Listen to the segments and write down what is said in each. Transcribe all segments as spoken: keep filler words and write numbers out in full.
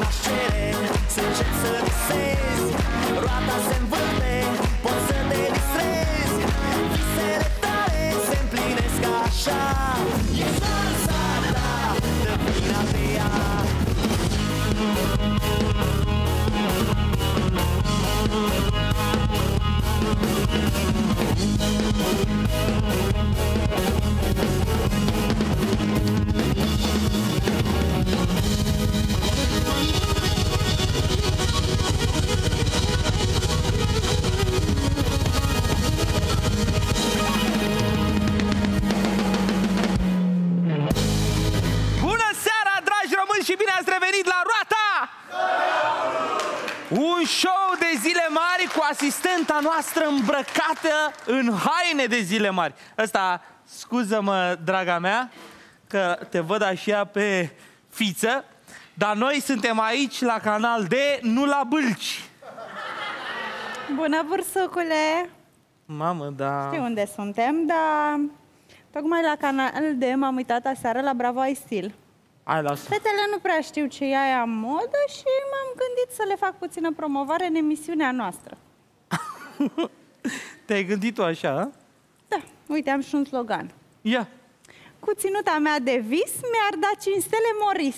m-aș cere să încep să visezi. Roata se învârte, poți să te distrezi. Visele tale se împlinesc așa. E șansa ta, dă vina pe ea. Și bine ați revenit la Roata! Un show de zile mari cu asistenta noastră îmbrăcată în haine de zile mari. Ăsta, scuză-mă, draga mea, că te văd așa pe fiță, dar noi suntem aici la Canal D, nu la Bâlci. Bună, bursucule! Mamă, da... Știu unde suntem, dar tocmai la Canal D m-am uitat aseară la Bravo I Still. Hai, lasă. Fetele nu prea știu ce e aia în modă și m-am gândit să le fac puțină promovare în emisiunea noastră. Te-ai gândit tu așa, a? Da, uite, am și un slogan. Ia. Cu ținuta mea de vis mi-ar da cinci stele Moris.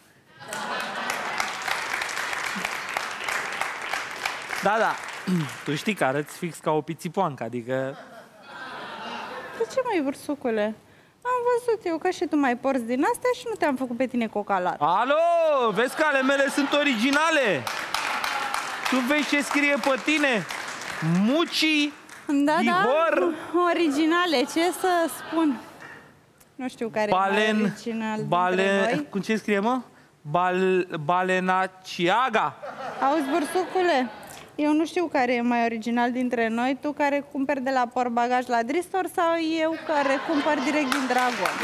Da, da. Tu știi că arăți fix ca o pițipoancă, adică... De ce, măi, bursucule? Am văzut eu că și tu mai porți din astea și nu te-am făcut pe tine cocalar. Alo, vezi că ale mele sunt originale? Tu vezi ce scrie pe tine? Muci, da, Ihor, da, originale, ce să spun? Nu știu care Balen, e mai original bale, dintre noi. cum ce scrie, mă? Bal, Balenaciaga. Auzi, bursucule, eu nu știu care e mai original dintre noi, tu care cumperi de la portbagaj la Dristor sau eu care cumpăr direct din Dragon?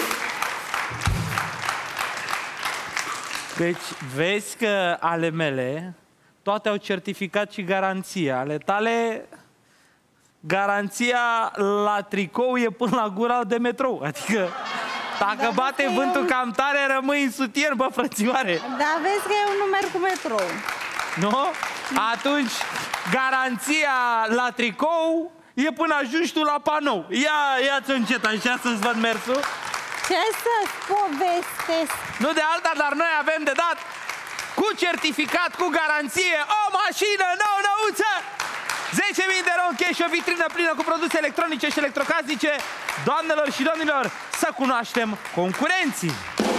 Deci, vezi că ale mele toate au certificat și garanție. Ale tale, garanția la tricou e până la gura de metrou. Adică, dacă da, bate vântul eu... cam tare, rămâi în sutien, bă, frățioare. Da, vezi că eu nu merg cu metrou. Nu? Atunci, garanția la tricou e până ajungi tu la panou. Ia, ia-ți-o încet, așa să-ți văd mersul. Ce să-ți povestesc? Nu de alta, dar noi avem de dat cu certificat, cu garanție, o mașină nouă-nouță! zece mii de ron cash și o vitrină plină cu produse electronice și electrocasnice. Doamnelor și domnilor, să cunoaștem concurenții!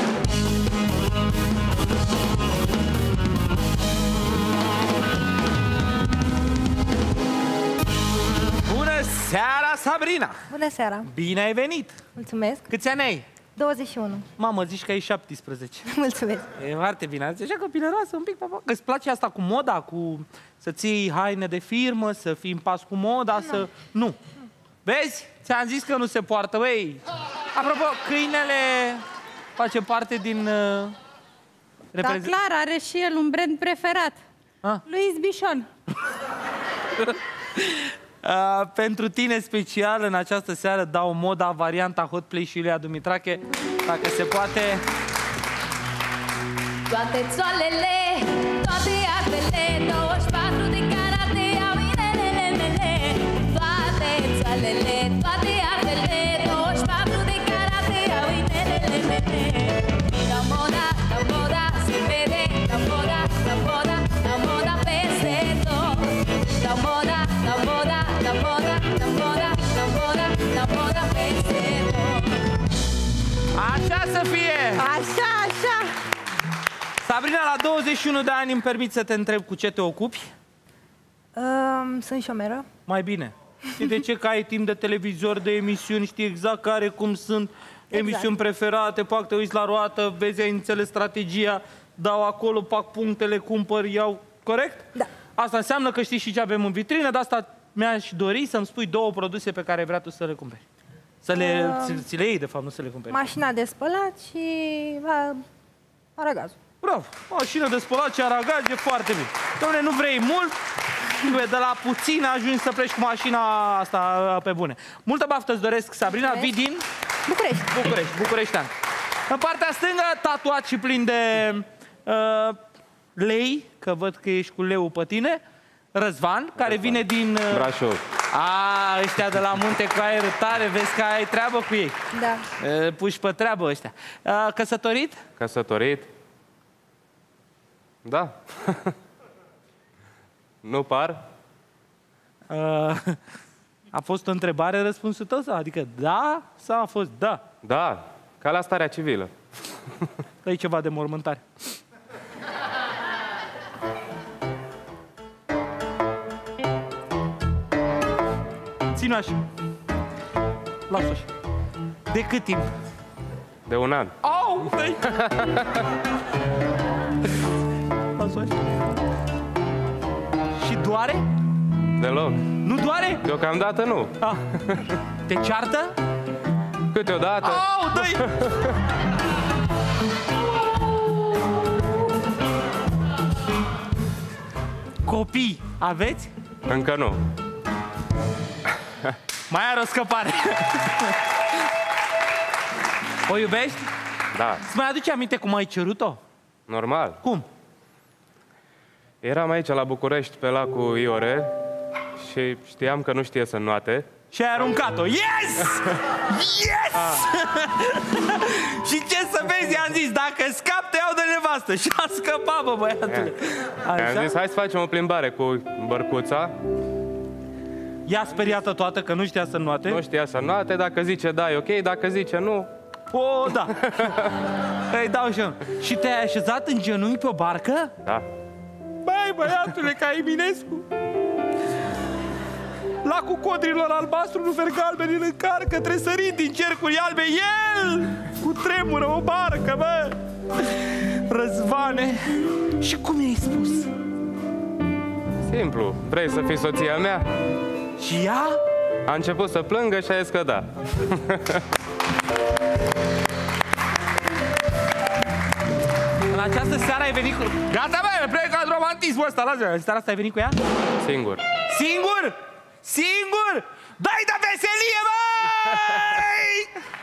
Bună seara, Sabrina! Bună seara! Bine ai venit! Mulțumesc! Câți ani ai? douăzeci și unu. Mamă, zici că ai șaptesprezece. Mulțumesc! E foarte bine. Ați așa copilăroasă un pic, papa. Îți place asta cu moda, cu să ții haine de firmă, să fii în pas cu moda, no. să... Nu. Vezi? Ți-am zis că nu se poartă, băi. Apropo, câinele face parte din... Uh, da, clar, are și el un brand preferat. Ah? Luis Bichon. Uh, pentru tine special în această seară dau moda, varianta Hot Play și Iulia Dumitrache, dacă se poate. Toate țoalele, toate actele, douăzeci și patru de karate au inelele mele. Toate țoalele, toate actele, douăzeci și patru de karate au inelele mele. La moda, la moda se vede, la moda, la moda, la moda peste tot. La moda, la moda, la moda, la moda, la moda, la moda peste tot. Așa să fie! Așa, așa! Sabrina, la douăzeci și unu de ani îmi permit să te întreb cu ce te ocupi? Um, sunt șomeră. Mai bine. Știi de ce? Că ai timp de televizor, de emisiuni, știi exact care, cum sunt exact. Emisiuni preferate, pac, te uiți la roată, vezi, ai înțeles strategia, dau acolo, pac punctele, cumpăr, iau, corect? Da. Asta înseamnă că știi și ce avem în vitrină, de asta mi-aș dori să-mi spui două produse pe care vrea tu să le cumperi. Să le, uh, ți, ți le iei, de fapt, nu să le cumperi. Mașina de spălat și uh, aragazul. Bravo! Mașină de spălat și aragaz e foarte bine. Doamne, nu vrei mult? De la puțin ajungi să pleci cu mașina asta pe bune. Multă baftă îți doresc, Sabrina. Vii din? București. București, bucureștean. În partea stângă, tatuat și plin de uh, lei, că văd că ești cu leul pe tine. Răzvan, care vine din... uh, Brașov. A, ăștia de la munte cu aer tare, vezi că ai treabă cu ei. Da. Uh, Puși pe treabă ăștia. Uh, Căsătorit? Căsătorit. Da. Nu par? Uh, A fost o întrebare răspunsul tău? Sau? Adică da sau a fost da? Da, ca la starea civilă. Dă-i ceva de mormântare. Ține-o așa. Lasă-o așa. De cât timp? De un an. Au! Dă-i! Lasă-o așa. Și doare? Deloc. Nu doare? Deocamdată nu. Ah. Te ceartă? Câteodată. Au, dă-i! Copii, aveți? Încă nu. Mai are o scăpare. O iubești? Da, Îți mai aduce aminte cum ai cerut-o? normal. Cum? Eram aici la București pe lacul Iore și știam că nu știe să înoate. Și ai aruncat-o. Yes! Yes! Și ce să vezi, i-am zis, dacă scap, te iau de nevastă. Și a scăpat, bă, băiatule. Am zis, hai să facem o plimbare cu bărcuța. Ea speriată toată că nu știa să înoate. Nu știa să înoate, dacă zice da, e ok, dacă zice nu, O, da. Îi dau și eu. Și te-ai așezat în genunchi pe o barcă? da. Băi, băiatule, ca Eminescu. Lacul codrilor albastru, nu fer galben, îl încarcă, tresărit din cercuri albe. El cu tremură o barcă, bă. Răzvane. Și cum i-ai spus? Simplu, vrei să fii soția mea? Și ea? A început să plângă și a zis că da. În această seară ai venit cu... Gata, bă, plecat romantismul ăsta, lasă. În seara asta ai venit cu ea? Singur. Singur? Singur? Dai de veselie, băi!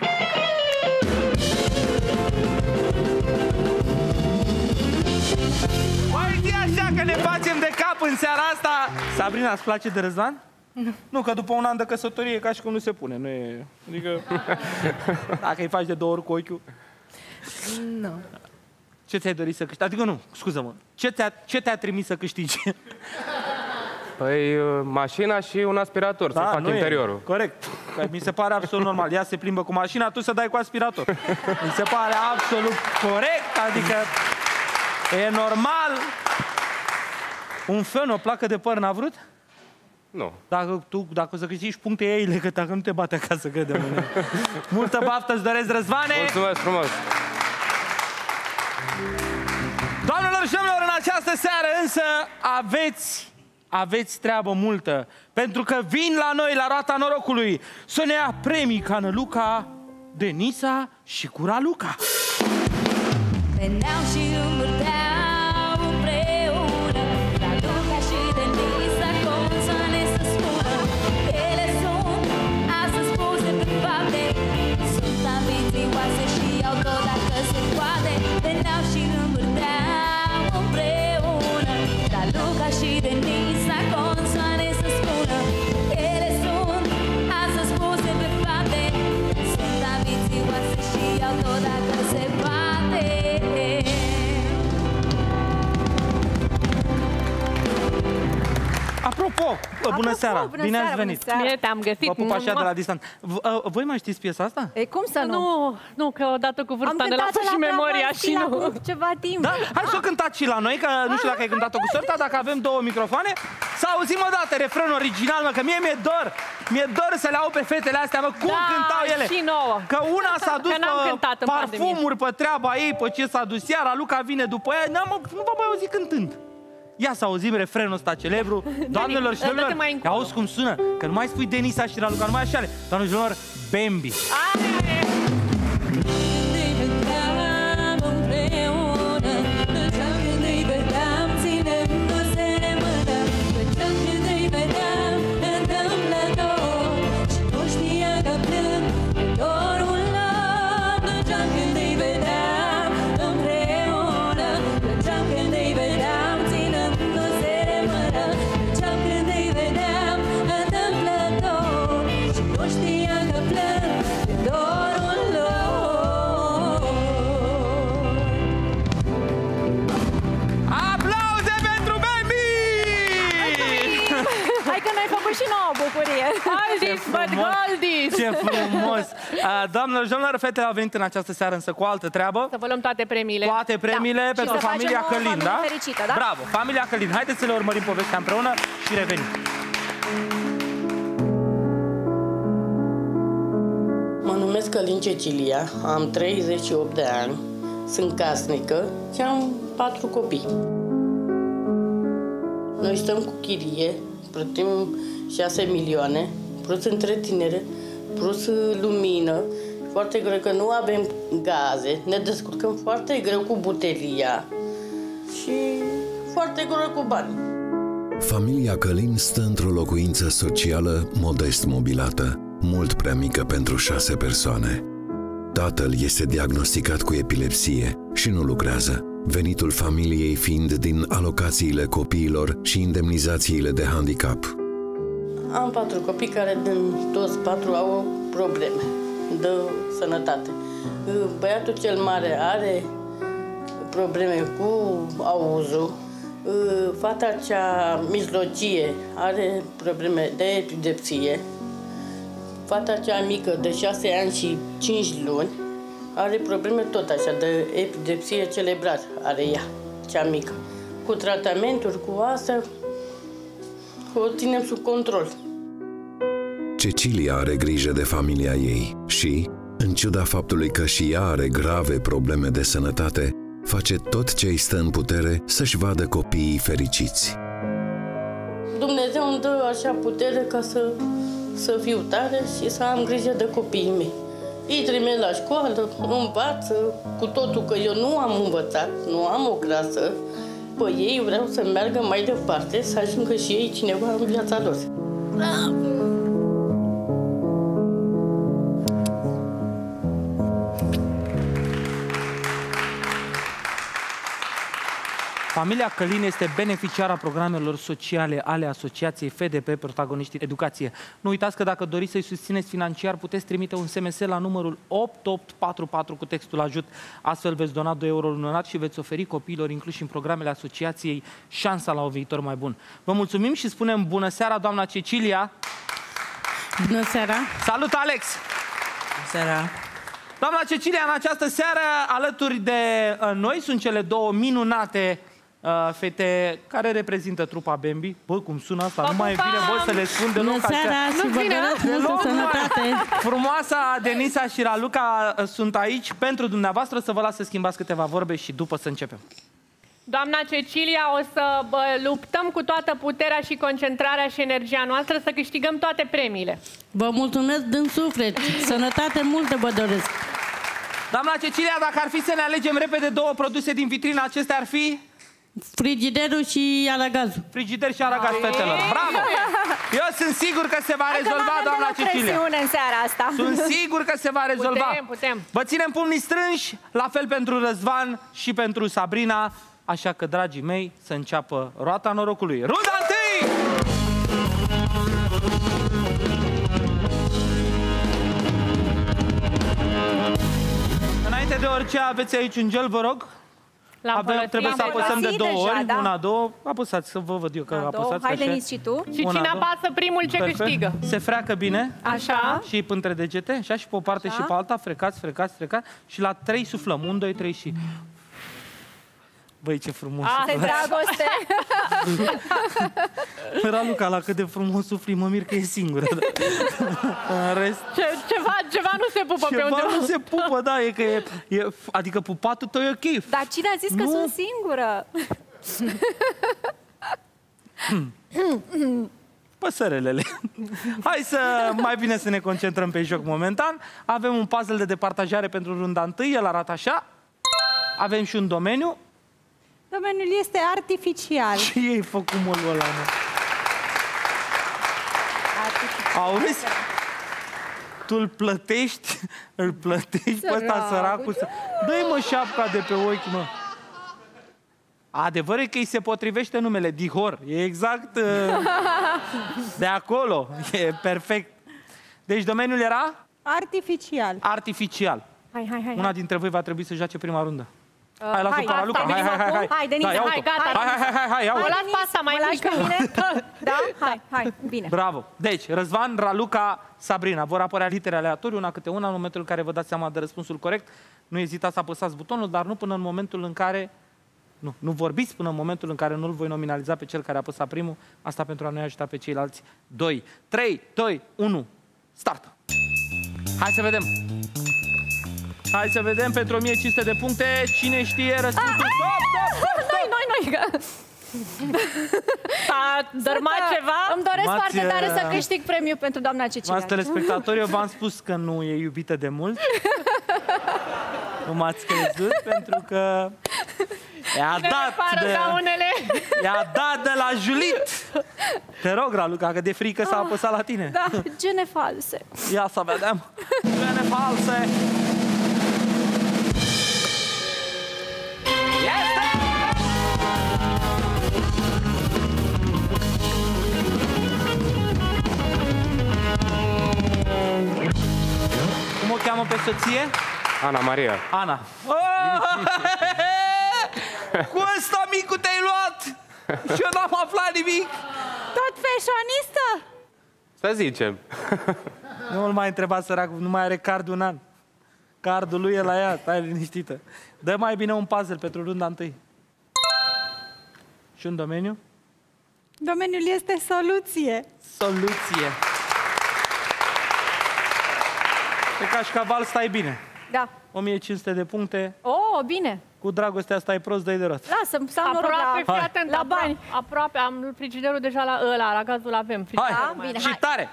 Mai zi așa că ne facem de cap în seara asta. Sabrina, îți place de Răzvan? Nu. Nu, că după un an de căsătorie e ca și cum nu se pune. Nu e... Adică... Dacă îi faci de două ori cu ochiul... Nu. Ce ți-ai dorit să câștigi? Adică nu, scuză-mă. Ce te-a, ce te-a trimis să câștigi? Păi, mașina și un aspirator, să fac nu e. interiorul. Corect. Că mi se pare absolut normal. Ea se plimbă cu mașina, tu să dai cu aspirator. Mi se pare absolut corect, adică e normal. Un fen, o placă de păr n-a vrut? Nu. Dacă tu, dacă o să câștigi puncte eile, că dacă nu te bate acasă, crede-mă. Multă baftă îți doresc, Răzvane! Mulțumesc frumos! Doamnelor și domnilor, în această seară însă aveți, aveți treabă multă, pentru că vin la noi, la roata norocului, să ne ia premii ca Năluca, Denisa și Curaluca. Veneau și învârteau împreună Raluca și Denisa, cum să ne se spună. Ele sunt astăzi puse pe fapte, sunt ambițioase și au tot dacă se poate. Veneau și învârteau împreună Raluca și Denisa, cum să ne se spună. Ele sunt astăzi puse pe fapte, sunt ambițioase și au tot dacă se poate. Apropo, bună Apropo, seara, bună bine seara, ați venit. bună seara. Bine te-am găsit. Vă pup așa de la distanță. V- uh, Voi mai știți piesa asta? E, cum să nu? Nu, nu, că odată cu Am vârsta ne cântat-o lasă la și memoria Bravo și Stila nu. cu ceva timp. Da? Hai să o cântați și la noi, că nu știu dacă ai cântat-o cu sorta, dacă avem două microfoane. Să auzim o dată refrenul original, mă, că mie mi-e dor. Mi-e dor să le au pe fetele astea, mă, cum Da, cântau ele. și nouă. Că una s-a dus Că n-am pe cântat în parfumuri, pe treaba ei, pe ce s-a dus ea, Luca vine după ea, n-am, nu vă mai auzit cântând. Ia să auzim refrenul ăsta celebru. Doamnelor și dă-te domnilor, mai încolo. auzi cum sună? Că nu mai spui Denisa și Raluca, nu mai așa. Doamnelor și domnilor, Bambi. Îi vedeam împreună, plângeam când îi vedeam, ținându-se de mână. Plângeam când îi vedeam întâmplător și nu știa că plâng de dorul lor. Plângeam când îi vedeam împreună, plângeam când îi vedeam frumos! Goldies! Ce frumos! Uh, Doamnelor și domnilor, fetele au venit în această seară însă cu altă treabă. Să vă luăm toate premiile. Toate premiile Da. pentru Și să familia facem o Călin, familie da? fericită, da? Bravo! Familia Călin. Haideți să le urmărim povestea împreună și revenim. Mă numesc Călin Cecilia, am treizeci și opt de ani, sunt casnică și am patru copii. Noi stăm cu chirie, plătim șase milioane, plus întreținere, plus lumină. Foarte greu că nu avem gaze, ne descurcăm foarte greu cu butelia și foarte greu cu bani. Familia Călin stă într-o locuință socială modest mobilată, mult prea mică pentru șase persoane. Tatăl este diagnosticat cu epilepsie și nu lucrează, venitul familiei fiind din alocațiile copiilor și indemnizațiile de handicap. Am patru copii care din toți patru au probleme de sănătate. Băiatul cel mare are probleme cu auzul, fata cea mijlocie are probleme de epilepsie, fata cea mică de șase ani și cinci luni are probleme tot așa de epilepsie cerebral, are ea, cea mică. Cu tratamenturi, cu asta, o ținem sub control. Cecilia are grijă de familia ei și, în ciuda faptului că și ea are grave probleme de sănătate, face tot ce îi stă în putere să-și vadă copiii fericiți. Dumnezeu îmi dă așa putere ca să, să fiu tare și să am grijă de copiii mei. Îi trimit la școală, învață, cu totul că eu nu am învățat, nu am o clasă. Pe ei vreau să meargă mai departe, să ajungă și ei cineva în viața lor. Bravo! Familia Călin este beneficiara programelor sociale ale Asociației F D P Protagoniștii Educație. Nu uitați că dacă doriți să-i susțineți financiar, puteți trimite un S M S la numărul opt opt patru patru cu textul ajut. Astfel veți dona doi euro lunar și veți oferi copiilor incluși în programele asociației șansa la un viitor mai bun. Vă mulțumim și spunem bună seara, doamna Cecilia! Bună seara! Salut, Alex! Bună seara! Doamna Cecilia, în această seară, alături de uh, noi, sunt cele două minunate uh, fete care reprezintă trupa Bambi. Bă, cum sună asta? Bă, nu mai vine, bă, să le spun deloc. Bună seara așa. și vă doresc multă sănătate! Frumoasa Denisa și Raluca uh, sunt aici pentru dumneavoastră, să vă las să schimbați câteva vorbe și după să începem. Doamna Cecilia, o să bă, luptăm cu toată puterea și concentrarea și energia noastră să câștigăm toate premiile. Vă mulțumesc din suflet! Sănătate multă vă doresc! Doamna Cecilia, dacă ar fi să ne alegem repede două produse din vitrină, acestea ar fi? Frigiderul și aragazul. Frigider și aragaz, fetelor. Bravo! Eu sunt sigur că se va rezolva, doamna Cecilia. În seara asta. Sunt sigur că se va rezolva. Putem, putem. Vă ținem pumnii strânși, la fel pentru Răzvan și pentru Sabrina. Așa că, dragii mei, să înceapă roata norocului. Runda întâi! Înainte de orice, aveți aici un gel, vă rog? Avem, trebuie să apăsăm de două deja, ori, da. una, două, apăsați, să vă văd eu că Una, două. apăsați. Hai, așa. Denis, și tu. Și Una, cine două. apasă primul, ce Perfect. câștigă? Se freacă bine. Așa. Și între degete, așa, și pe o parte Așa. și pe alta, frecați, frecați, frecați. Și la trei suflăm, un, doi, trei și... Băi, ce frumos. Asta e dragoste. Raluca, la cât de frumos sufli, mă mir că e singură. În rest... Ce, ceva, ceva nu se pupă pe Ceva undeva. nu se pupă, da, e că e, e... Adică pupatul tău e ok. Dar cine a zis că Nu. sunt singură? Păsărelele. Hai să mai bine să ne concentrăm pe joc momentan. Avem un puzzle de departajare pentru runda întâi, el arată așa. Avem și un domeniu. Domeniul este artificial. Și ei făcut molul ăla, mă. Auzi? Tu îl plătești, îl plătești pe ăsta săracul. Să... Dă-i, mă, șapca de pe ochi, mă. Adevărul e că îi se potrivește numele, Dihor. E exact uh, de acolo. E perfect. Deci domeniul era? Artificial. Artificial. Hai, hai, hai. Una dintre voi va trebui să joace prima rundă. Hai, lasă-o pe Raluca, hai, hai, hai, hai. Hai, Denise, Da, ia-o-o. hai, gata. Hai, hai, hai, hai, hai, ia-o-o. O las pe asta mai mă lași mică. pe mine? Da? Hai, hai, bine. Bravo. Deci, Răzvan, Raluca, Sabrina. Vor apărea litere aleatorii, una câte una, în momentul în care vă dați seama de răspunsul corect. Nu ezitați să apăsați butonul, dar nu până în momentul în care... Nu, nu vorbiți până în momentul în care nu-l voi nominaliza pe cel care a apăsat primul. Asta pentru a nu ajuta pe ceilalți doi. trei, doi, unu, start! Hai să vedem! Hai să vedem pentru o mie cinci sute de puncte. Cine știe răspunsul? Stop, stop, stop, stop! Noi, noi, noi! A dărmat ceva? Îmi doresc M-ați, foarte tare să uh, câștig premiul pentru doamna Cecilia. M-ați telespectatori, eu v-am spus că nu e iubită de mult. Nu m-ați crezut, pentru că i-a dat de, i-a dat de la Julit. Te rog, Raluca, că de frică s-a apăsat la tine. Da, gene false. Ia să vedem. Gene false. Este! Cum o cheamă pe soție? Ana Maria. Ana. Oh! Cu ăsta micu te-ai luat! Și eu n-am aflat nimic! Tot fashionistă? Să zicem. Nu-l mai întreba, săracul, nu mai are card un an. Cardul lui e la ea, stai liniștită. Dă mai bine un puzzle pentru runda întâi. Și un domeniu? Domeniul este soluție. Soluție. Pe cașcaval stai bine. Da. o mie cinci sute de puncte. Oh, bine. Cu dragostea stai prost, dă-i de rost. Lasă-mi, să am noroc Aproape, la, fii atent, la aproape, bani. aproape, am frigiderul deja la ăla, la gazul avem. Hai, Da, bine, și hai. tare!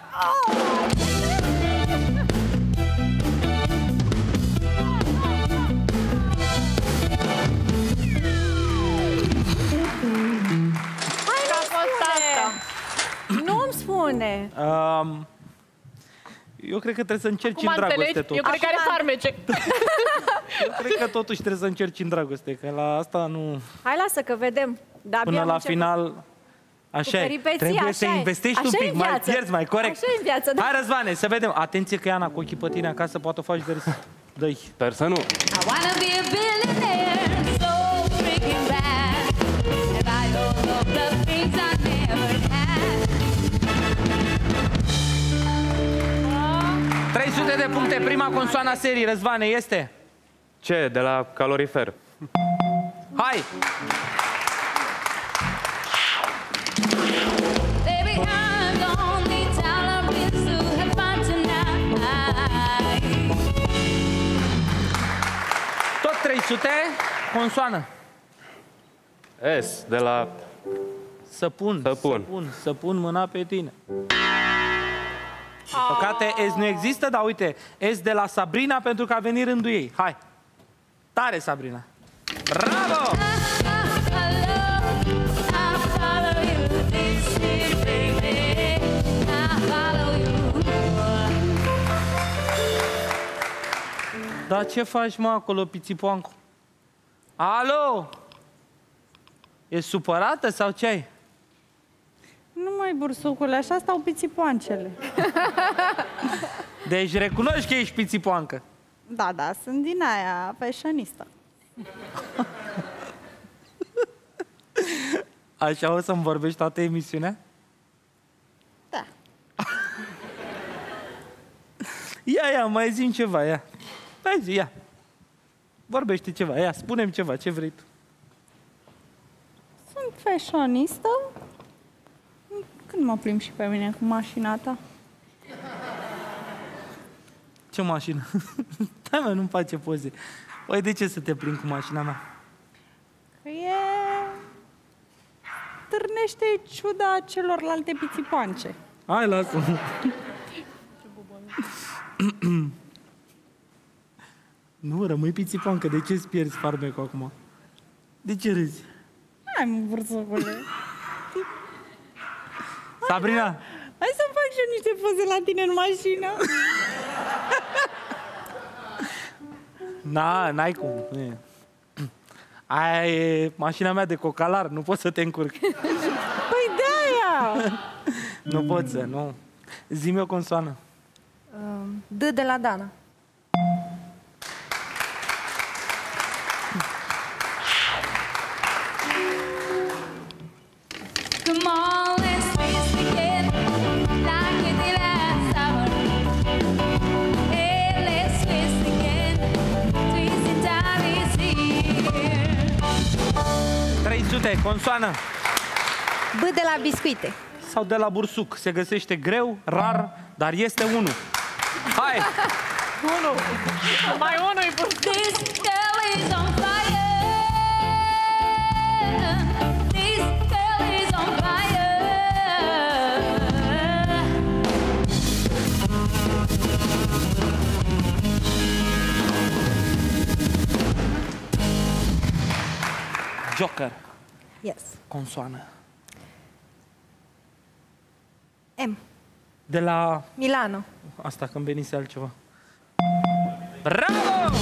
Hai, nu spune. Nu-mi spune. Um, eu cred că trebuie să încerci Cum în dragoste înțelegi? tot. Eu cred că are Acum- farmece. Eu cred că totuși trebuie să încerci în dragoste, că la asta nu... Hai, lasă că vedem. Da, Până abia la am început. final... Așa e. peripeții, Trebuie așa să e. investești Așa un e pic, în mai viață. pierzi, mai corect. Așa e în viață, da. Hai, Răzvane, să vedem. Atenție că e Ana cu ochii pe tine acasă, poate o faci de râs. Dă-i. Sper să nu. I wanna be a billionaire, so freaking bad, and buy all of the things I never had. trei sute de puncte, prima consoană a serii, Răzvane, este? Ce? De la calorifer. Hai! Baby, I'm the only tolerance to have fun tonight. Tot trei sute, consoană. S. De la... Să pun, Să pun. să pun, să pun mâna pe tine. Păcate, S nu există, dar uite, S de la Sabrina pentru că a venit rândul ei. Hai! Tare, Sabrina! Bravo! Dar ce faci, mă, acolo, pițipoancu? Alo? E supărată sau ce ai? Nu mai, bursucule, așa stau pițipoancele. Deci recunoști că ești pițipoancă. Da, da, sunt din aia fashionistă. Așa o să-mi vorbești toată emisiunea? Da. Ia, ia, mai zi ceva, ia. Hai zi, ia. Vorbește ceva, ia, spune-mi ceva, ce vrei tu. Sunt fashionistă. Când mă plimb și pe mine cu mașina ta? Ce mașină? Da, mă, nu-mi face poze. Păi de ce să te plimbi cu mașina mea? Că e... târnește ciuda celorlalte pițipoance. Hai, lasă. Nu, rămâi pițipoancă, de ce îți pierzi farmecul acum? De ce râzi? Hai, mă, bursucule. Sabrina, Hai să fac și eu niște poze la tine în mașină. na, n-ai cum. Nu e. Aia e mașina mea de cocalar, nu pot să te încurc. Păi de-aia! Nu pot să, nu. Zi-mi o consoană. D de la Dana. trei sute, consoană. B de la biscuite. Sau de la bursuc. Se găsește greu, rar, dar este unul. Hai! Unu. Mai unul e bun. This girl is on fire. This girl is on fire. Joker. Yes. Consoană. M. De la... Milano. Asta, când venise altceva. Bravo!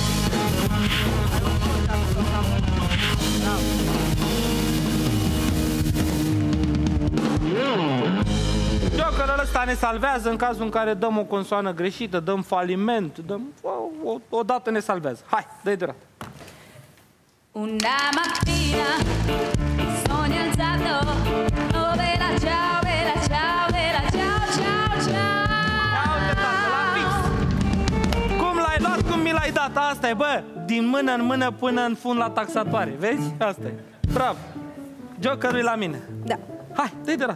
Jokerul ăsta ne salvează în cazul în care dăm o consoană greșită, dăm faliment, dăm... O, o, o dată ne salvează. Hai, dă-i de rat. Una mattina sono alzato, oh bella ciao, bella ciao, bella ciao, ciao, ciao. Uite, tată, la fix. Cum l-ai luat, cum mi l-ai dat? Asta e, bă, din mână în mână până în fund la taxatoare. Vezi? Asta e. Bravo. Jokerul e la mine. Da. Hai, dă-i de rat.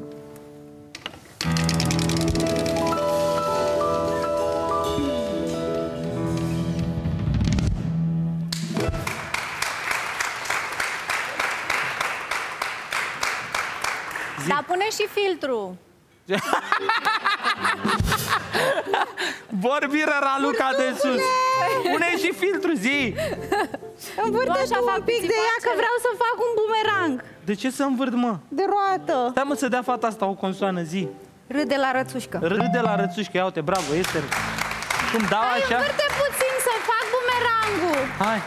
Dar pune și filtru. Vorbiră Raluca de sus. Pune și filtru, zi. Învârte-și un pic de ea că vreau să fac un bumerang. De ce să învârt, mă? De roată. Stai, mă, să dea fata asta o consoană, zi. Râde la rățușcă. Râde la rățușcă, ia uite, bravo, este. Cum dau Hai, așa? învârte puțin să fac bumerangul. Hai.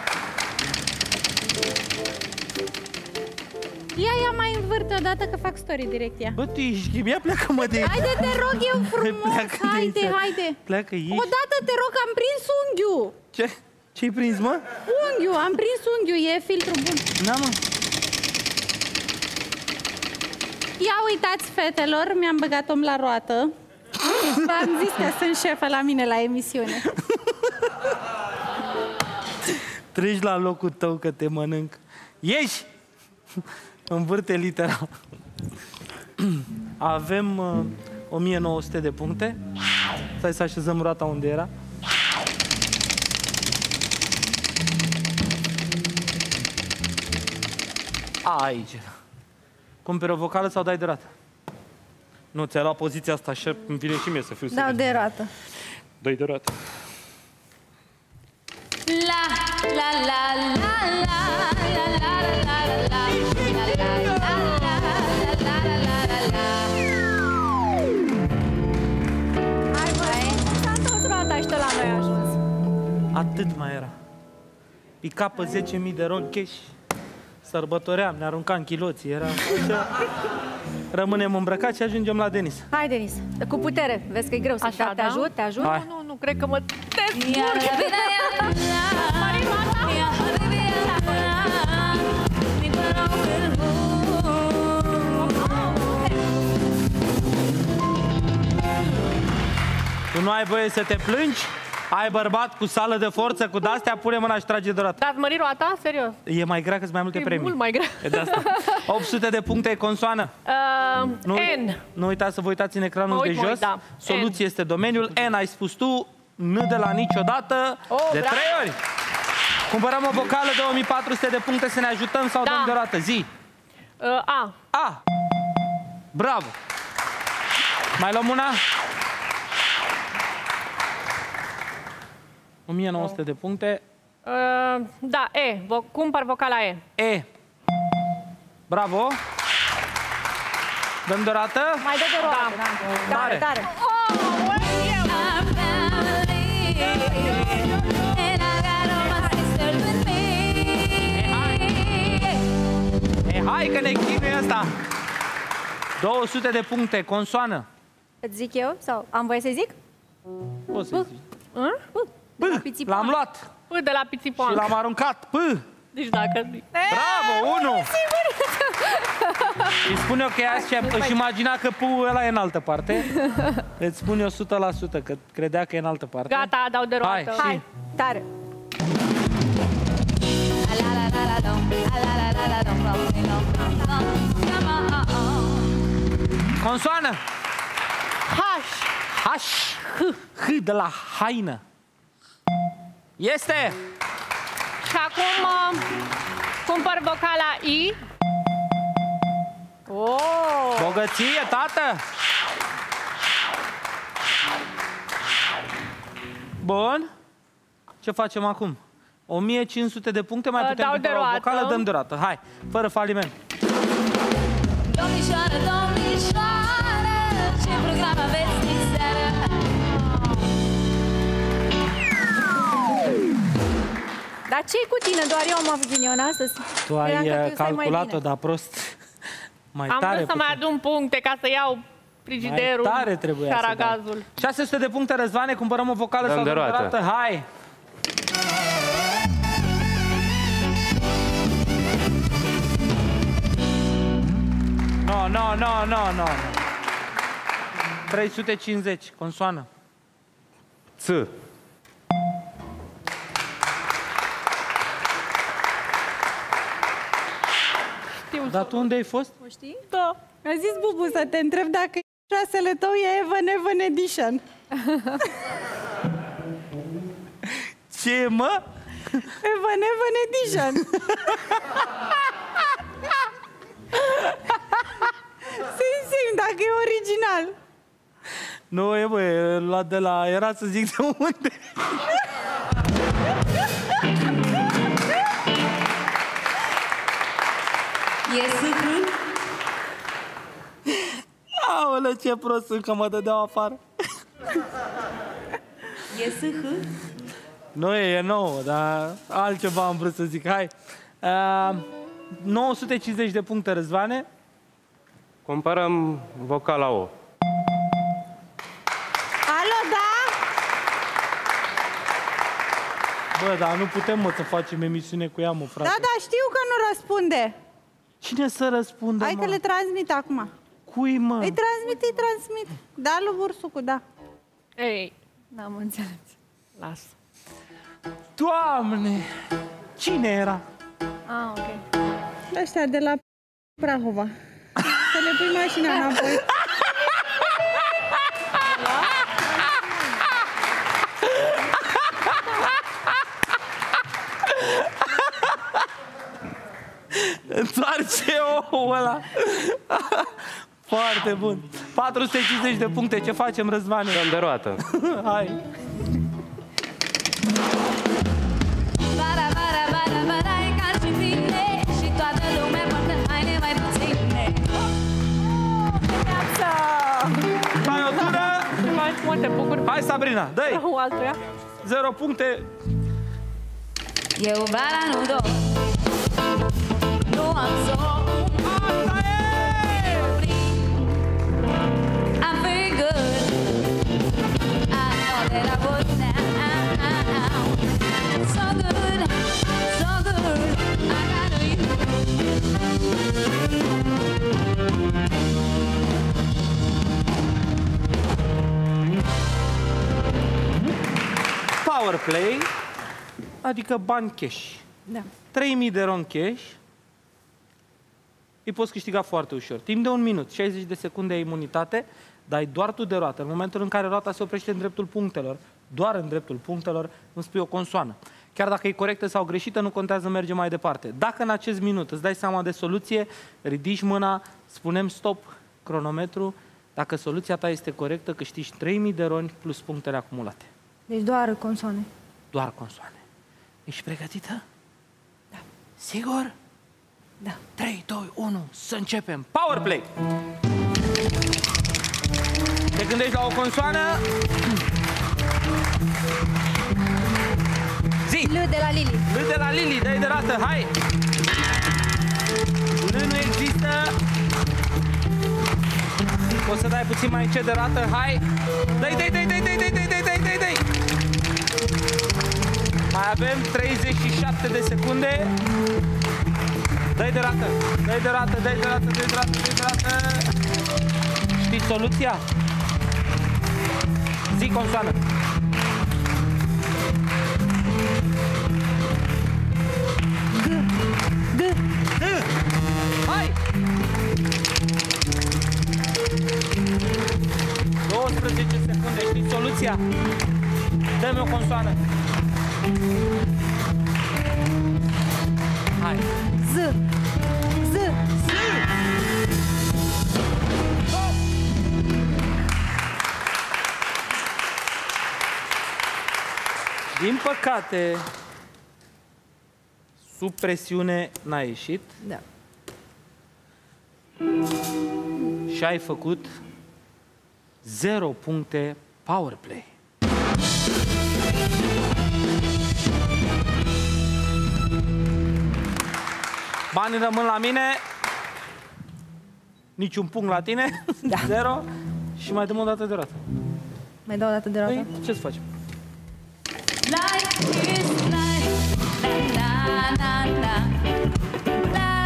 Ia, ia mai învârte odată că fac story direct ea. Bă, tu ești, ia pleacă-mă de aici. Haide, te rog eu frumos, Pleacă de haide, aici. haide. Pleacă aici. Odată te rog, am prins unghiul. Ce? Ce-ai prins, mă? Unghiul, am prins unghiul, e filtru bun. Na, mă. Ia uitați, fetelor, mi-am băgat om la roată. V-am zis că sunt șefă la mine la emisiune. Treci la locul tău că te mănânc. Ieși! Învârte litera. Avem uh, o mie nouă sute de puncte. Stai să așezăm roata unde era. Aici. Cumperi o vocală sau dai de rată? Nu, ți-ai luat poziția asta așa, îmi vine și mie să fiu Dau serios. de roată. Dai de rată. La la la la la la la la la la. Hai, băi, s-a întors roata și tot la noi a ajuns. Atât mai era. Pica pe zece mii de ron cash. Sărbătoream, ne aruncam chiloții, era așa. Rămânem îmbrăcați și ajungem la Denis. Hai, Denis, cu putere. Vezi că e greu să Așa, te da? ajut, te ajut? Hai. Nu, nu, nu, cred că mă descurc. Tu nu ai voie să te plângi? Ai bărbat cu sală de forță, cu de-astea, pune mâna și trage de roată. Dați mări roata? Serios? E mai grea că sunt mai multe E premii. mult mai grea. E de asta. opt sute de puncte, consoană. Uh, Nu, N. nu uitați să vă uitați în ecranul Mă uit, de mă jos. uit, da. Soluție N. este domeniul. N ai spus tu, N de la niciodată, Oh, de bravo. trei ori. Cumpărăm o vocală de o mie patru sute de puncte să ne ajutăm sau Da. dăm de roată? Zi. Uh, A. A. Bravo. Mai luăm una? o mie nouă sute de puncte. Uh, da, E. Vo cumpăr vocala E. E. Bravo. Dăm de roată? Mai dă de roată, da. Tare, Tare. tare. E, hai că ne chinuie asta. două sute de puncte, consoană. Îți zic eu? Sau am voie să zic? Poți să zici. De la P, Pițipoan. l-am luat P de la Pițipoan. și l-am aruncat. P. Deci dacă... Bravo, unu. Îi spun eu că ea și- își imagina că P-ul ăla e în altă parte. Îți spun eu o sută la sută că credea că e în altă parte. Gata, dau de roată. Hai, și- Hai, tare. La la la la la la la la la la la. Consoană. H. H. H. H de la haină. Este. Și acum uh, cumpăr vocala I. Oh. Bogăție, tată. Bun. Ce facem acum? o mie cinci sute de puncte, mai Uh, putem dau cumpăra de o roată. vocală, dăm de roată. Hai, fără faliment. Domnișoară, domnișoară, ce program aveți diseară? Dar ce-i cu tine? Doar eu am avut ghinion astăzi. Tu ai Credeam că tu stai mai calculat-o, bine. dar prost. Mai Am tare vrut să mai putem. adun puncte ca să iau frigiderul Mai tare trebuia și să aragazul. șase sute de puncte, Răzvane, cumpărăm o vocală Dăm sau de dăm de roată. roată? Hai! No, no, no, no, no. trei sute cincizeci, consoană. Ț. Dar tu unde ai fost? O știi? Da. A zis Bubu să te întreb dacă șasele tău e Evan Evan Edition. Ce, mă? Evan Evan Edition. Sim, sim, dacă e original. Nu, e, bă, e luat de la... Era să zic de unde. E sâhâ? Aoleu, ce prost sunt că mă dădeau afară. E sâhâ? Nu e, e nouă, dar altceva am vrut să zic. Hai. Uh, nouă sute cincizeci de puncte, Răzvane. Comparăm vocala O. Alo, da? Bă, dar nu putem, mă, să facem emisiune cu ea, mă, frate. Da, da, știu că nu răspunde. Cine să răspundă, Hai mă? că le transmit acum. Cui, mă? Îi transmit, îi transmit. Da, lui Bursucu, da. Ei, N-am înțeles. las. Doamne! Cine era? Ah, ok. Ăștia de la Prahova. Să le pui mașina înapoi. Întoarce ouul ăla. Foarte bun. patru sute cincizeci de puncte. Ce facem, Răzvane? Dăm de roată. Hai. Bara, bara, bara, bara, e ca și tine și toată lumea poartă haine mai puține. Hai, o tură. Mai mult te bucur. Hai, Sabrina, dă-i. Cu altuia. Zero puncte. Eu bara nu dau, nu am somn. Asta e! I'm very good. I know that I would now. So good, so good. I got you. Power play, adică bani cash. Da. trei mii de ron cash, îi poți câștiga foarte ușor. Timp de un minut, șaizeci de secunde ai imunitate, dai doar tu de roată. În momentul în care roata se oprește în dreptul punctelor, doar în dreptul punctelor, îmi spui o consoană. Chiar dacă e corectă sau greșită, nu contează, merge mai departe. Dacă în acest minut îți dai seama de soluție, ridici mâna, spunem stop, cronometru. Dacă soluția ta este corectă, câștigi trei mii de roni plus punctele acumulate. Deci doar consoane. Doar consoane. Ești pregătită? Da. Sigur? Da. trei, doi, unu, să începem! Power play! Te gândești la o consoană? Zi! L de la Lili. L de la Lili, dă-i de rată, hai! L nu există. Poți să dai puțin mai încet de rată, hai! Dă-i, dă-i, dă-i, dă-i, dă-i, dă-i, dă-i, dă-i, dă-i, dă-i! Mai avem treizeci și șapte de secunde. Dă-i de rată, dă-i de rată, dă-i de rată, dă-i de rată, dă-i de rată. Știi soluția? Zi, consoană. G, G, G. Hai! Ia. Dă-mi o consoană. Hai. Z. Z. Z. Din păcate, sub presiune n-a ieșit. Da. Și ai făcut zero puncte power play. Banii rămân la mine. Niciun punct la tine. Da. Zero. Și mai dăm o dată de roată. Mai dau o dată de roată? Păi, ce să facem? Life is life, la la la la.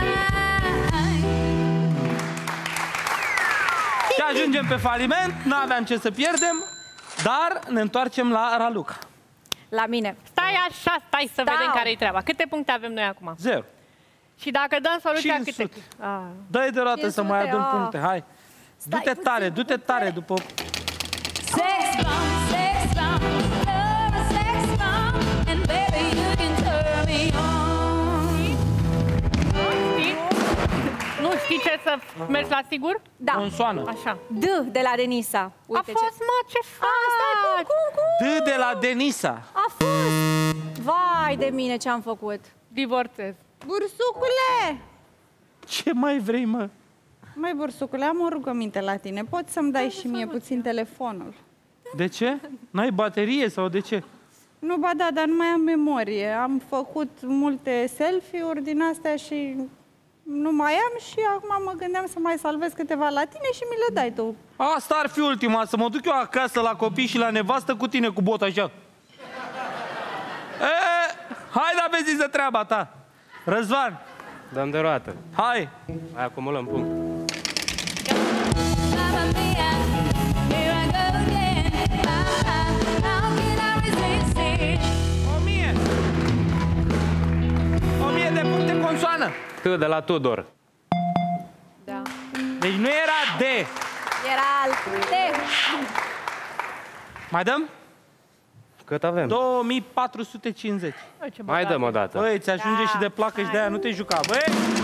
Și ajungem pe faliment, n-aveam ce să pierdem, dar ne întoarcem la Raluca. La mine. Stai așa, stai să Stau. vedem care-i treaba. Câte puncte avem noi acum? Zero. Și dacă dăm soluția, cinci sute. câte? Ah. Dă-i de roată să mai cinci sute, adun ah. puncte, hai. Stai Du-te tare, puțin, du-te tare după... Sex bomb, sex bomb, love a sex bomb, and baby you can turn me on. Știi? Nu știi ce să mergi la sigur? Da. Consoană. Așa. D de la Denisa. Uite A fost, ce... mă, ce faci? Stai, cum, cum, cum? D de la Denisa. A fost. Vai de mine ce am făcut. Divorțez. Bursucule! Ce mai vrei, mă? Măi, Bursucule, am o rugăminte la tine. Poți să-mi dai și mie puțin telefonul? De ce? N-ai baterie sau de ce? Nu, ba da, dar nu mai am memorie. Am făcut multe selfie-uri din astea și nu mai am și acum mă gândeam să mai salvez câteva la tine și mi le dai tu. Asta ar fi ultima, să mă duc eu acasă la copii și la nevastă cu tine cu bot așa. E, hai da vezi de treaba ta. Răzvan, Dăm de roată. hai. Hai, acumulăm punct. Mamma mia, here I go again. Ah, ah, how can I resist it? O mie. O mie de puncte consoană. T de la Tudor. Da. Deci nu era D. Era al D. Mai dăm? Cât avem? două mii patru sute cincizeci. Ai, ce Mai băgat. dăm o dată. Băi, ți ajunge Da, și de placă și de aia nu te juca, băi.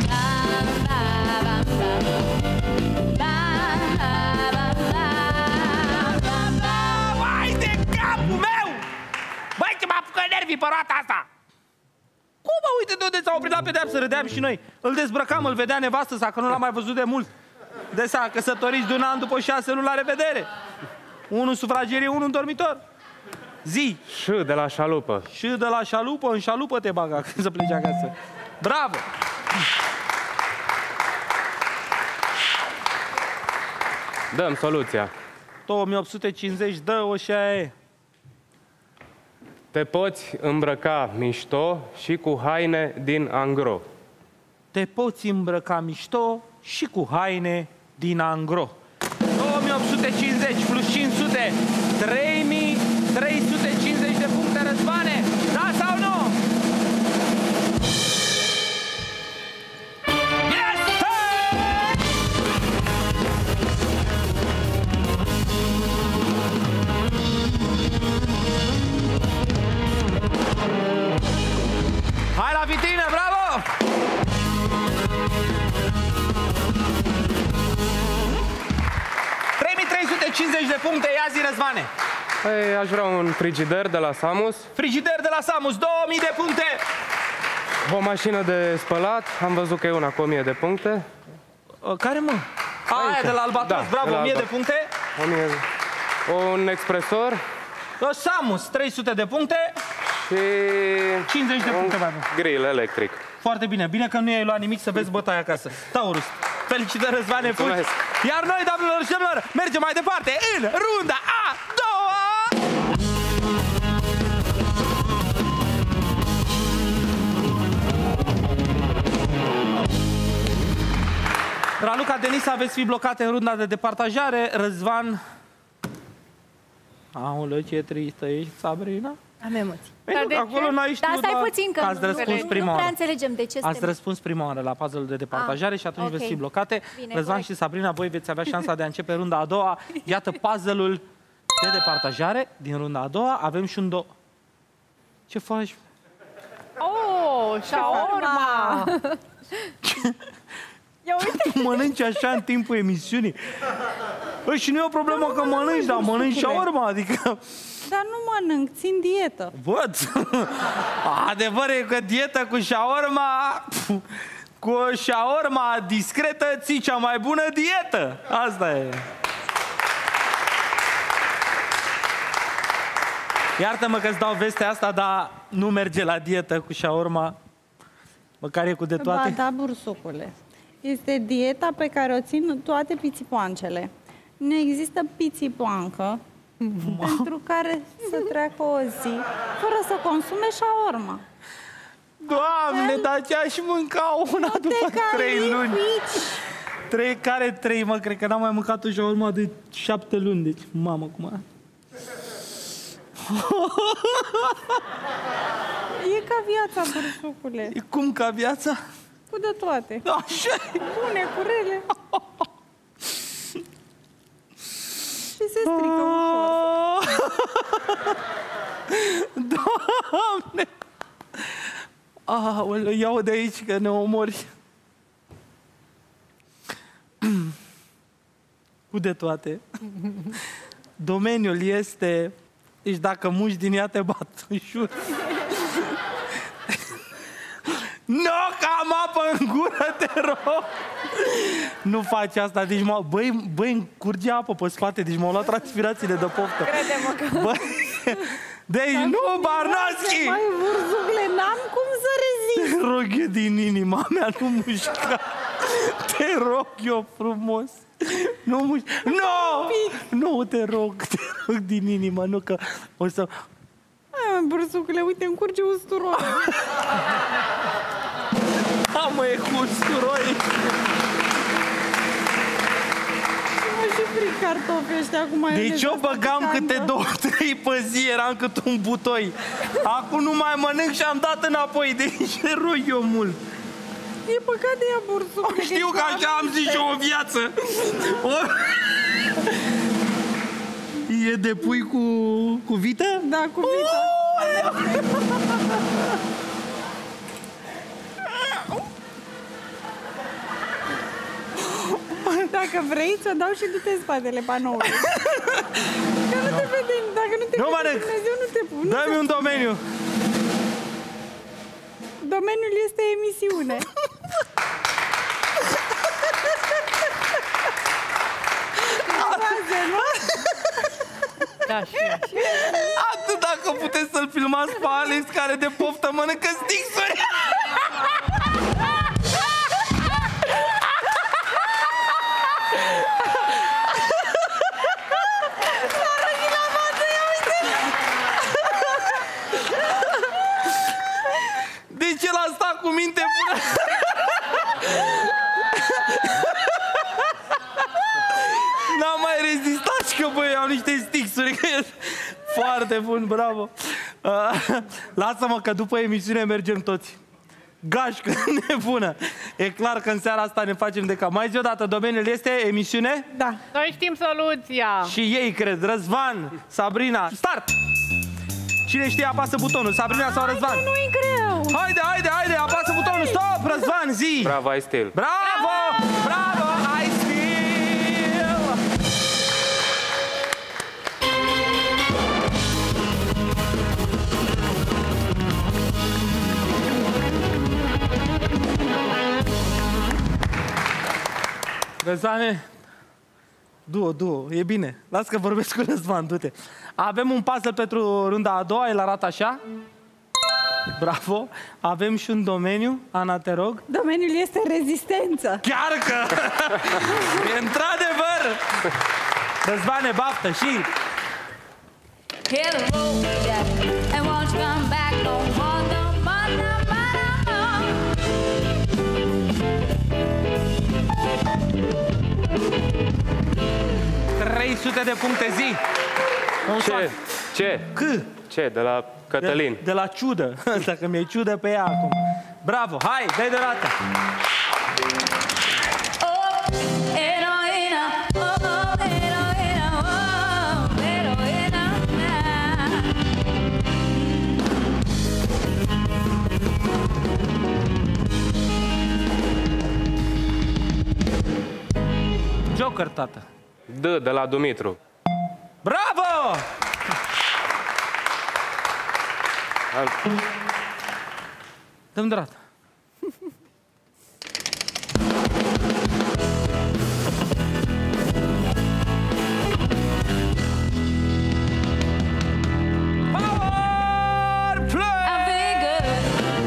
Vai de capul meu! Băi, ce m-a apucat nervii pe roata asta! Cum, mă, uite de unde s-a oprit la pedeapsă, râdeam și noi. Îl dezbrăcam, îl vedea nevastă sa, că nu l-am mai văzut de mult. De s-a căsătoriți de un an după șase luni, la revedere. Unul în sufragerie, unul în dormitor. Zi! Și de la șalupă. Și de la șalupă, în șalupă te baga când să pleci acasă. Bravo! Dăm soluția. două mii opt sute cincizeci, dă-o și aia e. Te poți îmbrăca mișto și cu haine din angro. Te poți îmbrăca mișto și cu haine din angro. două mii opt sute cincizeci plus cinci sute, trei mii trei sute cincizeci de puncte, Răzvane. Da sau nu? Este! Hai la vitrină, bravo! trei mii trei sute cincizeci de puncte, ia zi, Răzvane. Păi, aș vrea un frigider de la Samus, Frigider de la Samus, două mii de puncte. o mașină de spălat, am văzut că e una cu o mie de puncte. Uh, Care, mă? A, aia de la Albatros, Da, bravo, de la o mie de Albatros. puncte. o mie... Un expresor Uh, Samus, trei sute de puncte. și... cincizeci de puncte mai avem. grill electric. Foarte bine, bine că nu ai luat nimic să vezi bătaia acasă. Taurus, felicitări, Răzvane, fugi. Mulțumesc. Iar noi, doamnelor și domnilor, mergem mai departe în runda a doua. Raluca, Denisa, veți fi blocate în runda de departajare. Răzvan... Aoleu, ce tristă ești, Sabrina. Am emoții. Păi Dar nu, de că acolo ce? n-ai Dar știut, stai doar puțin că că ați nu, răspuns nu prima prea oară. înțelegem de ce Ați suntem... răspuns prima oară la puzzle de departajare Ah, și atunci ok. veți fi blocate. Bine, Răzvan corect. și Sabrina, voi veți avea șansa de a începe runda a doua. Iată puzzle-ul de departajare, din runda a doua, avem și un do... Ce faci? Oh, shawarma! Ia uite! Mănânci așa în timpul emisiunii? Băi, și nu e o problemă că mănânci, dar mănânci shawarma, adică... Dar nu mănânc, țin dietă. Văd! Adevărul e că dieta cu shawarma... Cu o shawarma discretă ții cea mai bună dietă. Asta e. Iartă-mă că-ți dau vestea asta, dar nu merge la dietă cu shawarma. Măcar e cu de toate. Ba, da, bursucule. Este dieta pe care o țin toate pițipoancele. Nu există pițipoancă pentru care să treacă o zi fără să consume shawarma. Doamne, dar ce-aș mânca una nu după trei luni? Pici. Trei, care trei, mă? Cred că n-am mai mâncat o shawarma de șapte luni. Deci, mamă, cum a... E ca viața, bursucule. E cum ca viața? Cu de toate. Așa e. Bune, cu rele. Și se strică ușor. Doamne! Aoleu, ia-o de aici că ne omori. Cu de toate. Domeniul este... Deci dacă muși din ea te bat, jur. Nu, că am apă în gură, te rog! Nu faci asta, deci m-au... Băi, băi, îmi curge apă pe spate, deci m-au luat transpirațiile de poftă. Crede-mă că... Băi, deci dar nu, Barnaschi! Mai vurzugle, n-am cum să rezist. Te rog eu din inima mea, nu mușca. Te rog eu frumos. Nu mușca. Nu! Nu, te rog, te rog din inimă, nu că o să... Hai, bursucule, uite, îmi curge usturoi. Da, mă, e cu usturoi. Mă și fric cartofi ăștia cu maioneză. Deci eu băgam câte două, trei pe zi, eram cât un butoi. Acum nu mai mănânc și am dat înapoi, deci te rog eu mult. E păcat de ea, bursucule. Știu că așa am zis eu o viață. O... E de pui cu, cu vită? Da, cu vită. Dacă vrei, ți-o dau și du-te în spatele panoului. Că nu te vede, dacă nu te nu vede Dumnezeu, nu te pun. Dă-mi un domeniu. Domeniul este emisiune. Raze, nu? Da, și Atât dacă puteți să-l filmați pe Alex, care de poftă mănâncă stixuri. Deci el a stat cu minte bună. N-am mai rezistat și că băi, au niște stixuri. Foarte bun, bravo. Uh, lasă-mă că după emisiune mergem toți. Gașcă nebună. E clar că în seara asta ne facem de cap. Mai zi odată, domeniul este emisiune? Da. Noi știm soluția. Și ei cred, Răzvan, Sabrina, start! Cine știe apasă butonul, Sabrina sau Răzvan? Haide, nu-i greu. Haide, haide, haide, apasă butonul, stop, Răzvan, zi! Bravo, I still. Bravo! Bravo! I still! Răzvane, duo, duo, e bine. Las că vorbesc cu Răzvan, du-te. Avem un puzzle pentru runda a doua, el arată așa. Bravo. Avem și un domeniu. Ana, te rog. Domeniul este rezistență. Chiar că! Într-adevăr! Răzvane, baftă și... Hit the road, Jack, and won't you come back no more, no more, no more, no more. trei sute de puncte, zi! Ce? Ce? C. Ce? De la Cătălin. De, de la ciudă. Dacă mi-e ciudă pe ea acum. Bravo, hai, dai de dată! Oh, heroina, oh, heroina, oh, heroina. Joker, tată. D de la Dumitru. Bravo! Al... Dăm de rată. Power play! I'm feeling good.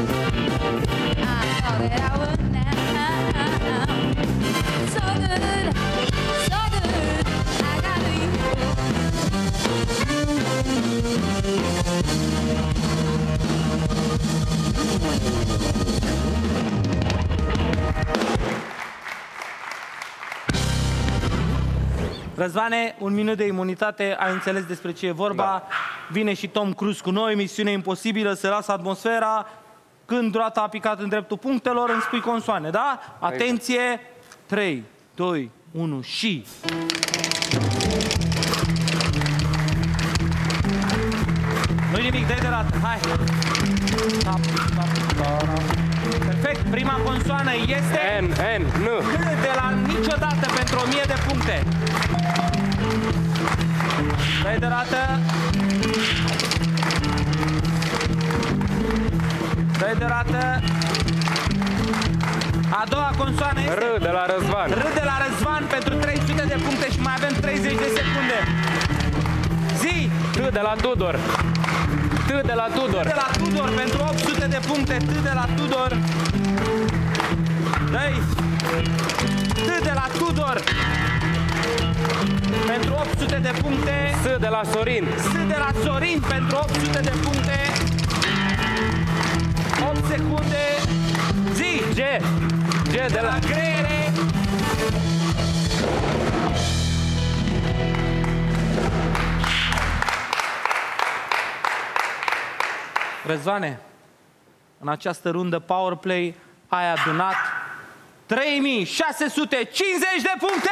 I thought that I would now. So good, so good. I got you. Răzvane, un minut de imunitate, ai înțeles despre ce e vorba. Da. Vine și Tom Cruise cu noi, misiune imposibilă, se lasă atmosfera. Când roata a picat în dreptul punctelor, îmi spui consoane, da? Atenție! trei, doi, unu și... Nu-i nimic, dai de rată, hai! Perfect, prima consoană este... N, N, N. De la niciodată pentru o mie de puncte. Dai de rată. Dai de rată. A doua consoană este... R de la Răzvan. R de la Răzvan pentru trei sute de puncte și mai avem treizeci de secunde. Zi! T de la Tudor. T de la Tudor. T de la Tudor pentru opt sute de puncte. T de la Tudor. Dai! T de la Tudor pentru opt sute de puncte. S de la Sorin. S de la Sorin pentru opt sute de puncte. opt secunde. Zi! G. G de, de la, la Grele. Răzvane, în această rundă Powerplay ai adunat trei mii șase sute cincizeci de puncte!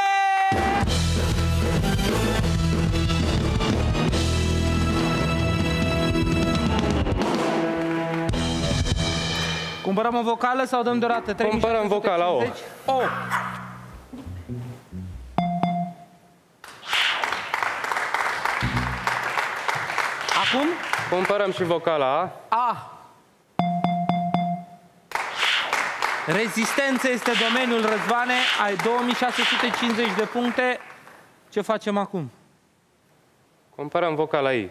Cumpărăm o vocală sau dăm deodată? Cumpărăm vocala, o. O. Acum? Cumpărăm și vocala A. A. Rezistență este domeniul, Răzvane. Ai două mii șase sute cincizeci de puncte. Ce facem acum? Cumpărăm vocala I.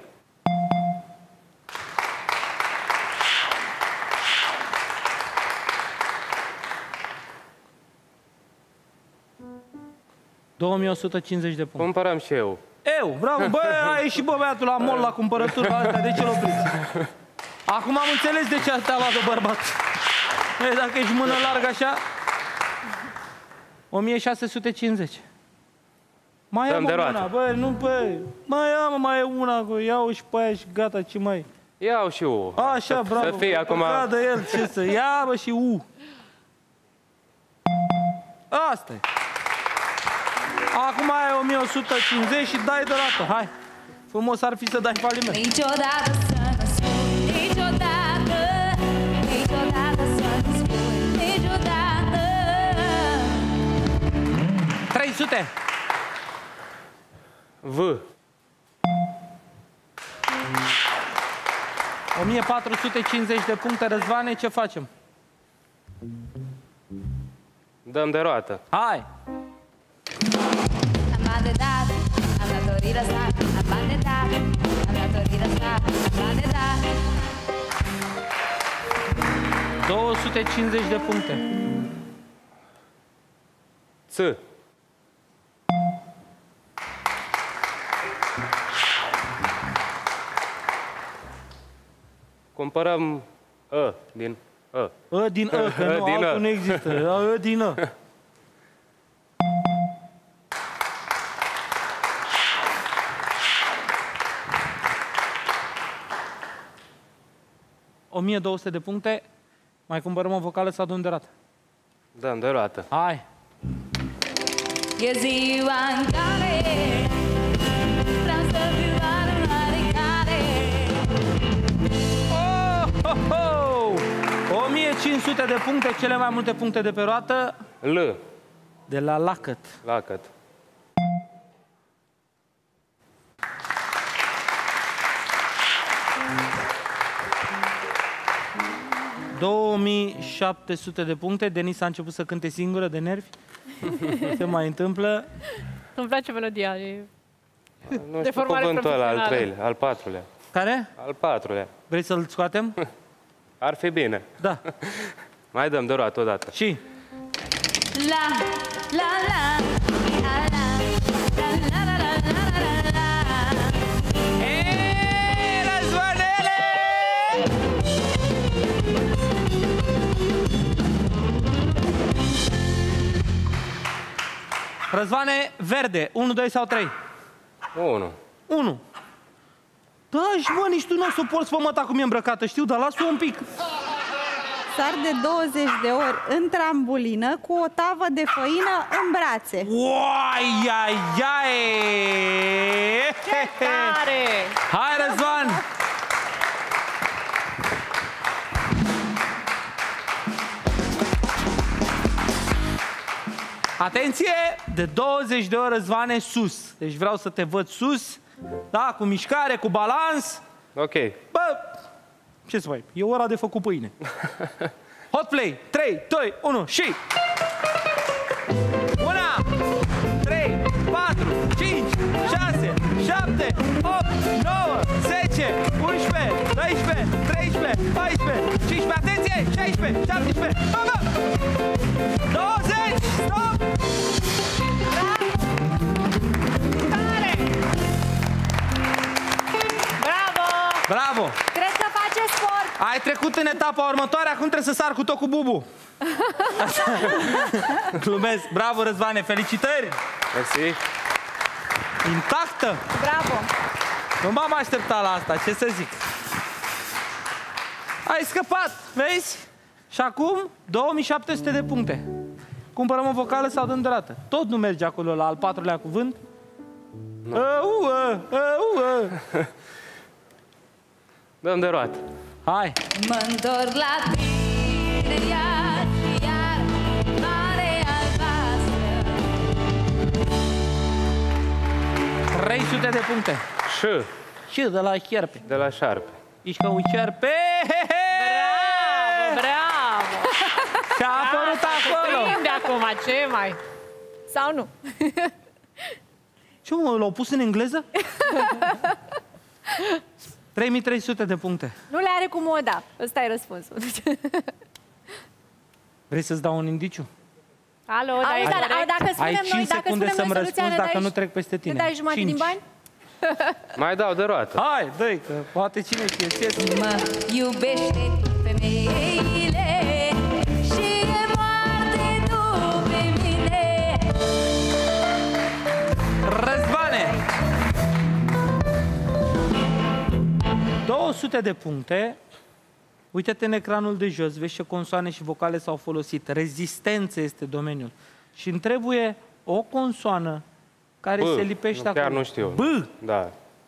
două mii o sută cincizeci de puncte. Cumpărăm și eu. Eu, bravo, bă, a ieșit bă, băiatul la mall la cumpărături la astea, de ce l-o priți? Acum am înțeles de ce te-a luat de bărbat. Băi, dacă ești mână largă așa... o mie șase sute cincizeci. Mai am una, bă, nu, bă, mai am, mai e una, bă, ia-o și pe aia și gata, ce mai... Ia-o și U. Așa, bravo, să fie acum... Să el, ce să... Ia, bă, și U. Asta-i. Acum ai o mie o sută cincizeci și dai de rată, hai. Frumos ar fi să dai faliment. Niciodată să nu spui, niciodată, niciodată să nu spui, niciodată. trei sute. V. o mie patru sute cincizeci de puncte, Răzvane, ce facem? Dăm de roată. Hai! Am dat, am datorit asta, am dat, am datorit asta, am dat. două sute cincizeci de puncte. Ț. Cumpărăm A din A. A din A, că nu, din altul nu există. A din A. o mie două sute de puncte. Mai cumpărăm o vocală sau dăm de rată? Dăm de roată. Hai! E ziua în care vreau să fiu oarecare. Oh, oh, oh! o mie cinci sute de puncte, cele mai multe puncte de pe roată. L. De la Lacăt. Lacăt. două mii șapte sute de puncte. Denis a început să cânte singură de nervi. Se mai întâmplă. Îmi place melodia. E... Nu știu cuvântul ăla, al treilea, al patrulea. Care? Al patrulea. Vrei să-l scoatem? Ar fi bine. Da. Mai dăm de roată odată. Și? La, la, la, la, la, la, la, la, la, la, la. Eee, Răzvanele! Răzvane, verde. unu, doi sau trei? unu. unu. Da, și mă, nici tu nu o suporți pe măta cum e îmbrăcată, știu, dar lasă-o un pic. Sar de douăzeci de ori în trambulină cu o tavă de făină în brațe. Uai, ai, ai! Ce tare! Hai, Răzvan! Atenție! De douăzeci de ori, Răzvane, sus. Deci vreau să te văd sus, da, cu mișcare, cu balans. Ok. Bă, ce să faci? E ora de făcut pâine. Hot play! trei, doi, unu și... unu, trei, patru, cinci, șase, șapte, opt, nouă, zece, unsprezece, doisprezece, treisprezece, paisprezece, cincisprezece, atenție! șaisprezece, șaptesprezece, bă, bă! douăzeci, stop! Tare! Bravo! Bravo! Cred că face sport. Ai trecut în etapa următoare, acum trebuie să sar cu tot cu bubu. Glumesc. Bravo, Răzvane, felicitări! Mersi. Intactă! Bravo. Nu m-am așteptat la asta, ce să zic. Ai scăpat, vezi? Și acum două mii șapte sute de puncte. Cumpărăm o vocală sau dăm de rată? Tot nu merge acolo la al patrulea cuvânt? No. Uh, uh, uh, uh. Dăm de roată. Hai! Mă-ndor la tine iar și iar, mare albastră. trei sute de puncte. Și. Și de la șerpe. De la șarpe. Ești ca un șerpe. Bravo, bravo! Și-a apărut acolo. De acum, ce mai? Sau nu? Ce mă, l-au pus în engleză? trei mii trei sute de puncte. Nu le are cu moda. Ăsta e răspunsul. Vrei să-ți dau un indiciu? Alo, Auzi, dai, dar, dai, dacă spunem Ai noi, cinci dacă secunde spunem să-mi noi soluția, răspunzi ne dacă dai nu și- trec peste tine. Ne dai jumătate Cinci. din bani? Mai dau de roată. Hai, dă-i, că poate cine știe. Ție. Mă iubește femeile și e moarte tu pe mine. Răzvane! două sute de puncte. Uite-te în ecranul de jos, vezi ce consoane și vocale s-au folosit. Rezistență este domeniul. Și îmi trebuie o consoană care B. se lipește Nu, acolo. chiar nu știu. B. Da.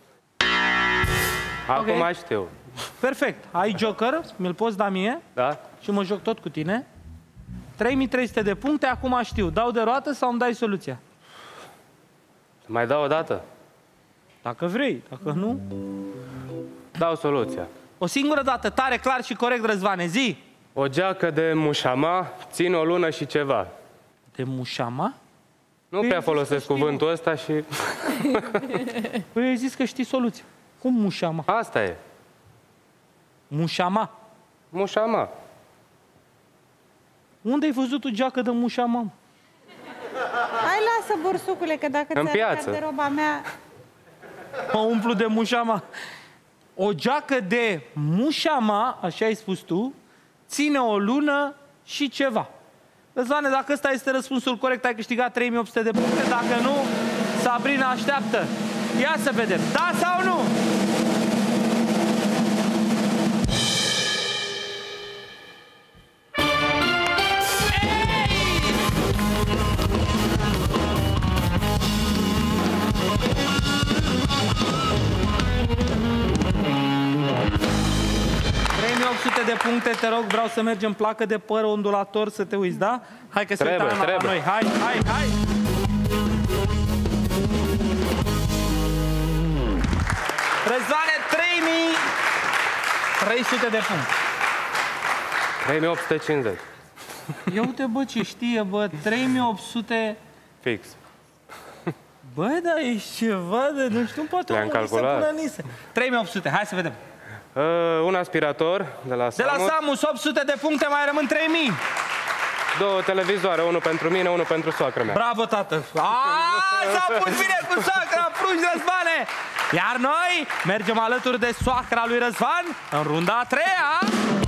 Acum Ok. mai știu. Perfect. Ai joker, mi-l poți da mie Da? și mă joc tot cu tine. trei mii trei sute de puncte, acum știu. Dau de roată sau îmi dai soluția? Mai dau o dată? Dacă vrei, dacă nu... Dau soluția. O singură dată, tare, clar și corect, Răzvane, zi! O geacă de mușama, țin o lună și ceva. De mușama? Nu prea folosesc cuvântul ăsta și... Păi ai zis că știi soluția. Cum mușama? Asta e. Mușama? Mușama. Unde ai văzut o geacă de mușama? Hai, lasă, bursucule, că dacă În ți-ar piață. de roba mea... Mă umplu de mușama. O geacă de mușama, așa ai spus tu, ține o lună și ceva. Răzvane, dacă ăsta este răspunsul corect, ai câștigat trei mii opt sute de puncte. Dacă nu, Sabrina așteaptă. Ia să vedem. Da sau nu? trei mii opt sute de puncte, te rog, vreau să mergem placă de păr ondulator să te uiți, da? Hai că se Trebuie, uită Ana la trebuie. noi. Hai, hai, hai! Răzvane, trei mii trei sute de puncte. trei mii opt sute cincizeci. Ia uite, bă, ce știe, bă, trei mii opt sute... Fix. Bă, dar ești ceva de... Nu știu, poate Le-am calculat. trei mii opt sute, hai să vedem. Uh, un aspirator de la De Samus. la Samus, opt sute de puncte, mai rămân trei mii. Două televizoare, unul pentru mine, unul pentru soacră mea. Bravo, tată! Aaaa, s-a pus bine cu soacra, frungi Răzvane! Iar noi mergem alături de soacra lui Răzvan în runda a treia.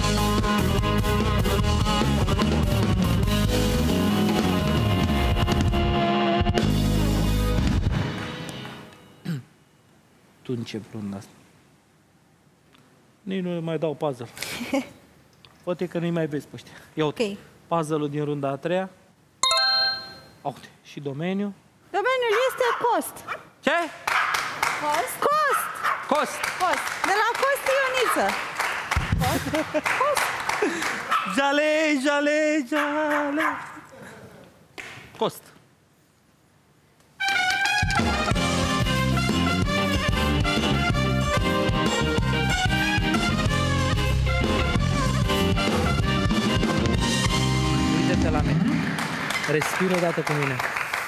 Tu încep runda asta. Nici nu mai dau puzzle. Poate că nu-i mai vezi pe ăștia. Ia uite. Ok. Puzzle-ul din runda a treia. Uite, și domeniul. Domeniul este cost. Ce? Cost? Cost! Cost. Cost. De la Cost Ioniță. Cost? Cost. Jale, jale, jale. Cost. Uite-te la mine. Respiră odată cu mine.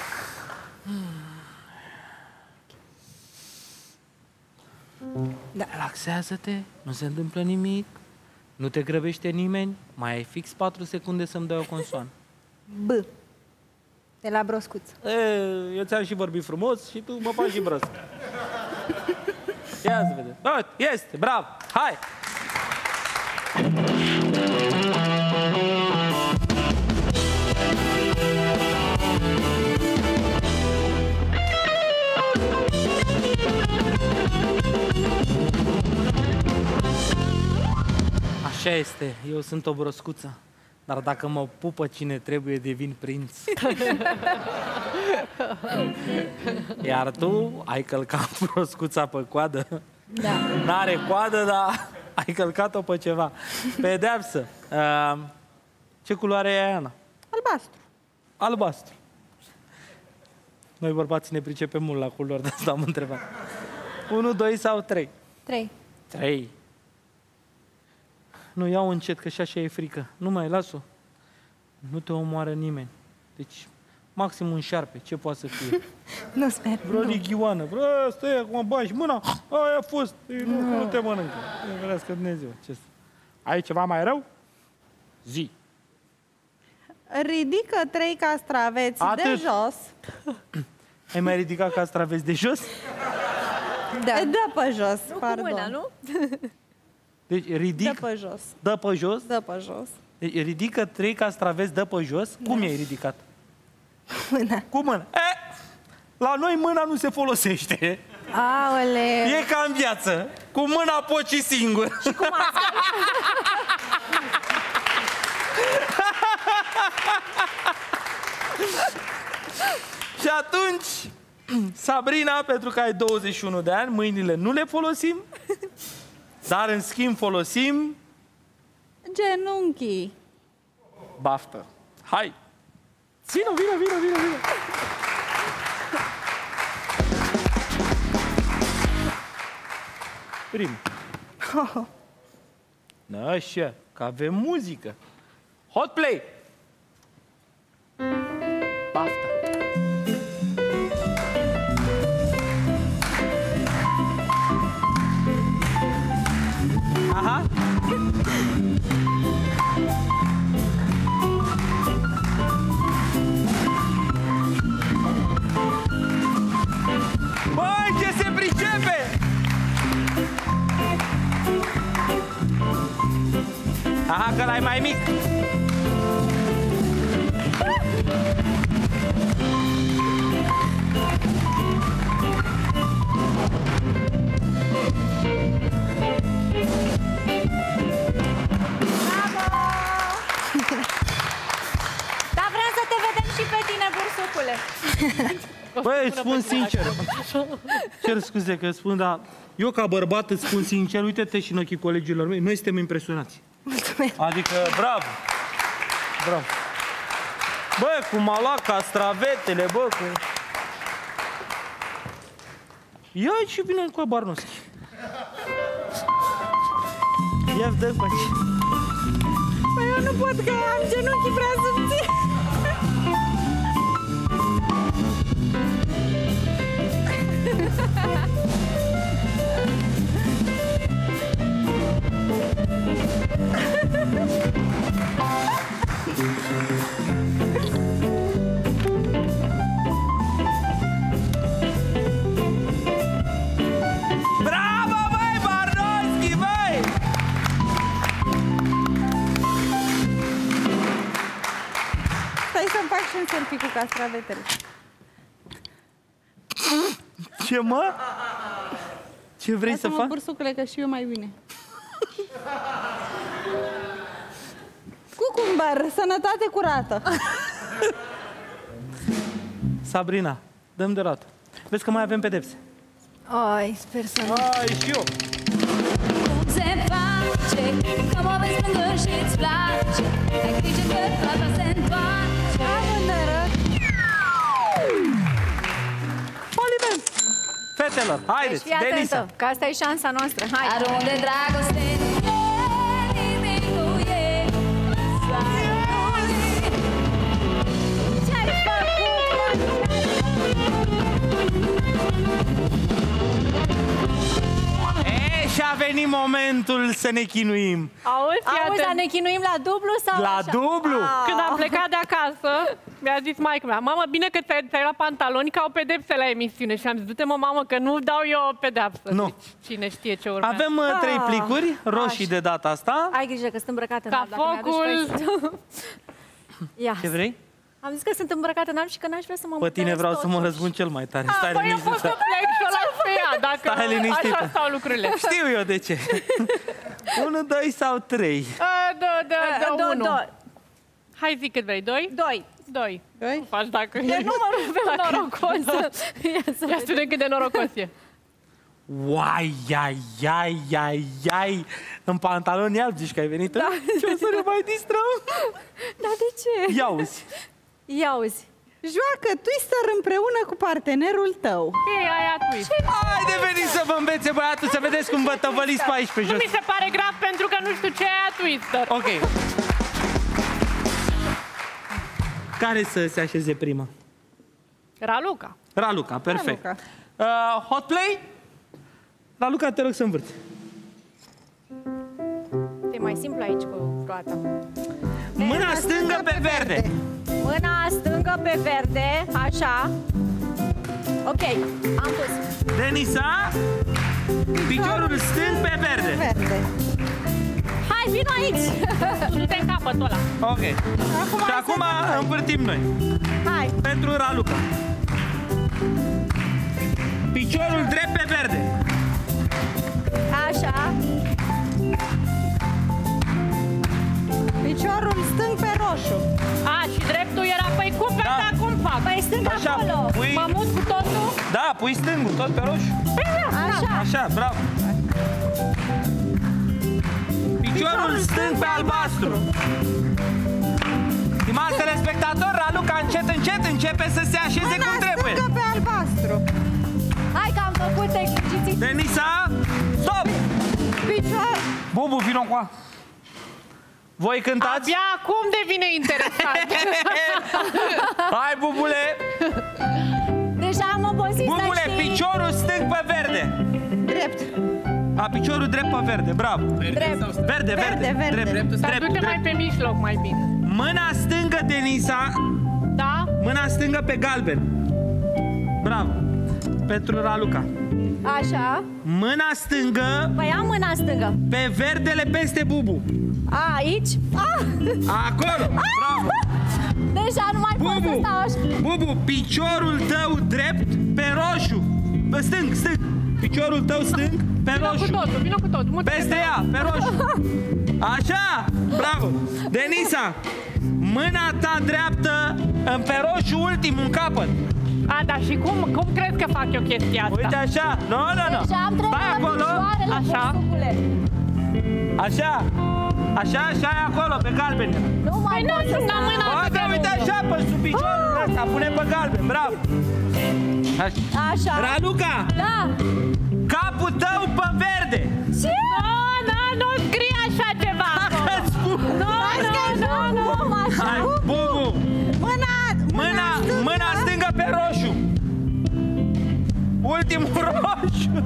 Da. Relaxează-te, nu se întâmplă nimic, nu te grăbește nimeni, mai ai fix patru secunde să-mi dai o consoană. B. De la Broscuț. E, eu ți-am și vorbit frumos și tu mă faci și brăsc. Ia să vedem. Uite, este, bravo, hai! Așa este, eu sunt o broscuță, dar dacă mă pupă cine trebuie, devin prinț. Iar tu ai călcat broscuța pe coadă. Da. N-are coadă, dar ai călcat-o pe ceva. Pedeapsă. Uh, ce culoare e Ana? Albastru. Albastru. Noi bărbații ne pricepem mult la culori, de asta am întrebat. Unu, doi sau trei? Trei. Trei. Nu, iau încet, că și așa e frică. Nu mai, las-o. Nu te omoară nimeni. Deci, maxim un șarpe, ce poate să fie? Nu sper. Vreo nu. lighioană. Vreo, stai acum, bagi mâna. Aia a fost. Nu, nu te mănâncă. Vrească Dumnezeu. Ce ai ceva mai rău? Zi. Ridică trei castraveți Atât. de jos. Ai mai ridicat castraveți de jos? Da. Dă pe jos, Nu pardon. cu mâna, nu? Deci ridic, Dă pe jos. dă pe jos. Dă pe jos. Deci ridică trei castraveți, dă pe jos. Cum i-ai ridicat? Cu mâna. Cu mâna. E, la noi mâna nu se folosește. Aoleu. E ca în viață. Cu mâna poți și singur. Și cum asta? Și atunci, Sabrina, pentru că ai douăzeci și unu de ani, mâinile nu le folosim, dar în schimb folosim Genunchii. baftă. Hai! Vino, vino, vino, vino, vino! Prim. Așa, că avem muzică. Hot play! Baftă. Aha. Băi, ce se pricepe! Aha, că l-ai mai mic. Dar vrem să te vedem și pe tine, bursucule. Băi, îți spun sincer. Cer scuze că spun, dar eu ca bărbat îți spun sincer, uite-te și în ochii colegilor mei, noi suntem impresionați. Mulțumesc. Adică, bravo. Bravo. Bă, cum a luat castravetele, bă, cu... Ia și vine cu Barnoschi. Ia-ți dă-mi. Păi eu nu nu pot că am genunchii prea subțiri. Bravo, băi, Barnoschi, băi! Stai să-mi fac și un selfie cu castravetele. Ce, mă? Ce vrei să Lasă-mă, fac? bursucule, că și eu mai bine. Cucumber, sănătate curată. Sabrina, dăm de roată. Vezi că mai avem pedepse. Ai, sper să nu. Ai, și eu. Cum se face că mă vezi plângând și-ți place? Ai grijă că toată se întoarce. Faliment! Fetelor, haideți, Deci fii Denisa. atentă, că asta e șansa noastră. Hai! Arunc de dragoste nu e nimic, nu e soarele. Ce-ai făcut? E, și a venit momentul să ne chinuim. Auzi, fii Auzi, dar atent. ne chinuim la dublu sau La așa? dublu? Ah. Când am plecat de acasă, mi-a zis maică mea, mamă, bine că ți-ai, ți-ai luat pantaloni, că au pedepse la emisiune. Și am zis, du-te mă, mamă, că nu dau eu o pedeapsă. Nu. Deci, cine știe ce urmează. Avem uh, trei Ah, plicuri, roșii așa. de data asta. Ai grijă că sunt îmbrăcată în Ca alb, dacă mi-aduci focul. pe- Ia. Ce vrei? Am zis că sunt îmbrăcată în alb și că n-aș vrea să mă Pe tine vreau să mă totuși. răzbun cel mai tare. A, Stai păi eu liniștit. pot să plec și o las pe ea, dacă Stai liniștită. așa stau lucrurile. Știu eu de ce. Unu, doi sau trei? A, Da, da, da, Do- unu. do- Hai zi cât vrei, doi? Doi. Doi. Doi? Nu faci dacă E numărul meu norocos. Ia să Ia vedem. spune cât de norocos e. Uai, ai, ai, ai, ai. În pantaloni albi zici că ai venit? Da. Ce o să ne mai distrăm? Dar de ce? Ia uzi. Ia uzi. Joacă Twister împreună cu partenerul tău. Ei, aia twist. Haide, veniți să vă învețe băiatul, să vedeți cum vă tăvăliți pe aici pe Nu jos. mi se pare grav pentru că nu știu ce e aia twister. Ok. Care să se așeze prima? Raluca. Raluca, perfect. Raluca. Uh, hot play? Raluca, te rog să învârți. E mai simplu aici cu roata. Mâna stângă pe verde. Mâna stângă pe verde, așa. Ok, am pus. Denisa, piciorul stâng pe verde. Verde. Hai, vino aici! Du-te în capătul ăla. Ok. Și acum învârtim noi. Hai! Pentru Raluca. Piciorul drept pe verde. Așa. Piciorul stâng pe roșu. A, și dreptul era, păi cum pe Da. asta, cum fac? Păi stâng Așa, acolo. pui, Mă mut cu totul? da, pui stângul, tot pe roșu. Așa. Așa, bravo. Piciorul stâng pe albastru. Stimați telespectatori, Raluca încet, încet începe să se așeze cum trebuie. Stângă pe albastru. Hai că am făcut exerciții. Denisa, stop! Picior... Bubu, vino cu a. Voi cântați? Abia acum devine interesant. Hai, Bubule! Deja am obosit, Bubule, să știi. piciorul stâng pe verde. Drept. A, piciorul drept pe verde, bravo. Drept. Verde, verde, Verde, verde. drept, drept, Dar drept, du-te mai drept. pe mijloc mai bine. Mâna stângă, Denisa, Da? mâna stângă pe galben. Bravo. Pentru Raluca. Așa. Mâna stângă Păi am mâna stângă. pe verdele peste Bubu. A, aici. Ah! Acolo. Bravo. Deja nu mai pot să Bubu, stau așa. Bubu, piciorul tău drept pe roșu. Bă, stâng, stâng. Piciorul tău stâng pe Vino cu roșu. totul, vino cu totul. Mută-te. Peste ea, pe roșu. Așa, bravo. Denisa, mâna ta dreaptă în pe roșu ultimul în capăt. A, dar și cum, cum crezi că fac eu chestia asta? Uite așa. Nu, nu, nu. Deja am trecut Stai la acolo. picioarele, Așa. bursucule. Așa. Așa, așa e acolo, pe galben. Nu mai Păi pot nu, să nu, stau. mâna O, atât da, de uite lungă. așa, pe sub piciorul ăsta. Pune pe galben, bravo. Așa. Așa. Raluca, Da. capul tău pe verde. Ce? Nu, nu, nu scrie așa ceva. Îți spun. Nu, nu, nu. ultimul roșu.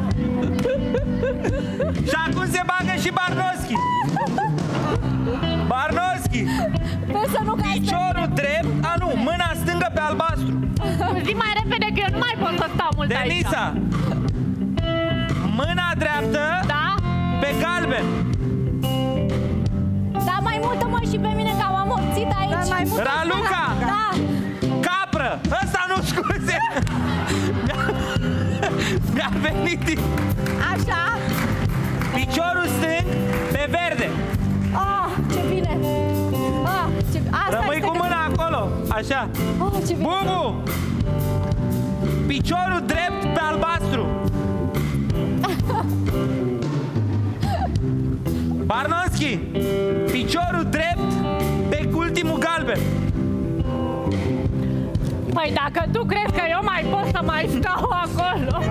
Și acum se bagă și Barnoschi. Barnoschi. Sper să nu cazi pe Piciorul drept, a nu, mâna stângă pe albastru. Zi mai repede că eu nu mai pot să stau mult aici. Denisa, mâna dreaptă Da? pe galben. Da, mai multă mă și pe mine că am amorțit aici. Da, mai mult. Raluca, Da. capră. Ăsta nu, scuze. Mi-a- Mi-a venit Așa. piciorul stâng pe verde. Ah, ce bine. Ah, ce... Asta Rămâi este cu că- mâna acolo, așa. Oh, ce bine. Bubu, piciorul drept pe albastru. Barnoschi, piciorul drept pe ultimul galben. Păi dacă tu crezi că eu mai pot să mai stau acolo.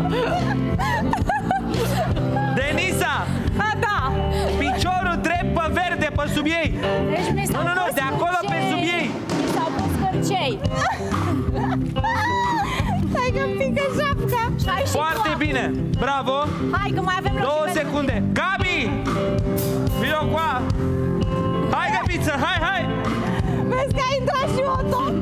Denisa, A, da. piciorul drept pe verde, pe sub ei. Deci mi s-au Nu, nu, nu, pus de acolo pe cărcei. sub ei. Mi s-au pus cărcei. Stai că pică șapca. Și ai și Foarte tu. bine, bravo. Hai că mai avem loc Două și pentru secunde. Gabi, vino cu a. Hai, Gabiță, hai, hai. Vezi că a intrat și Otto.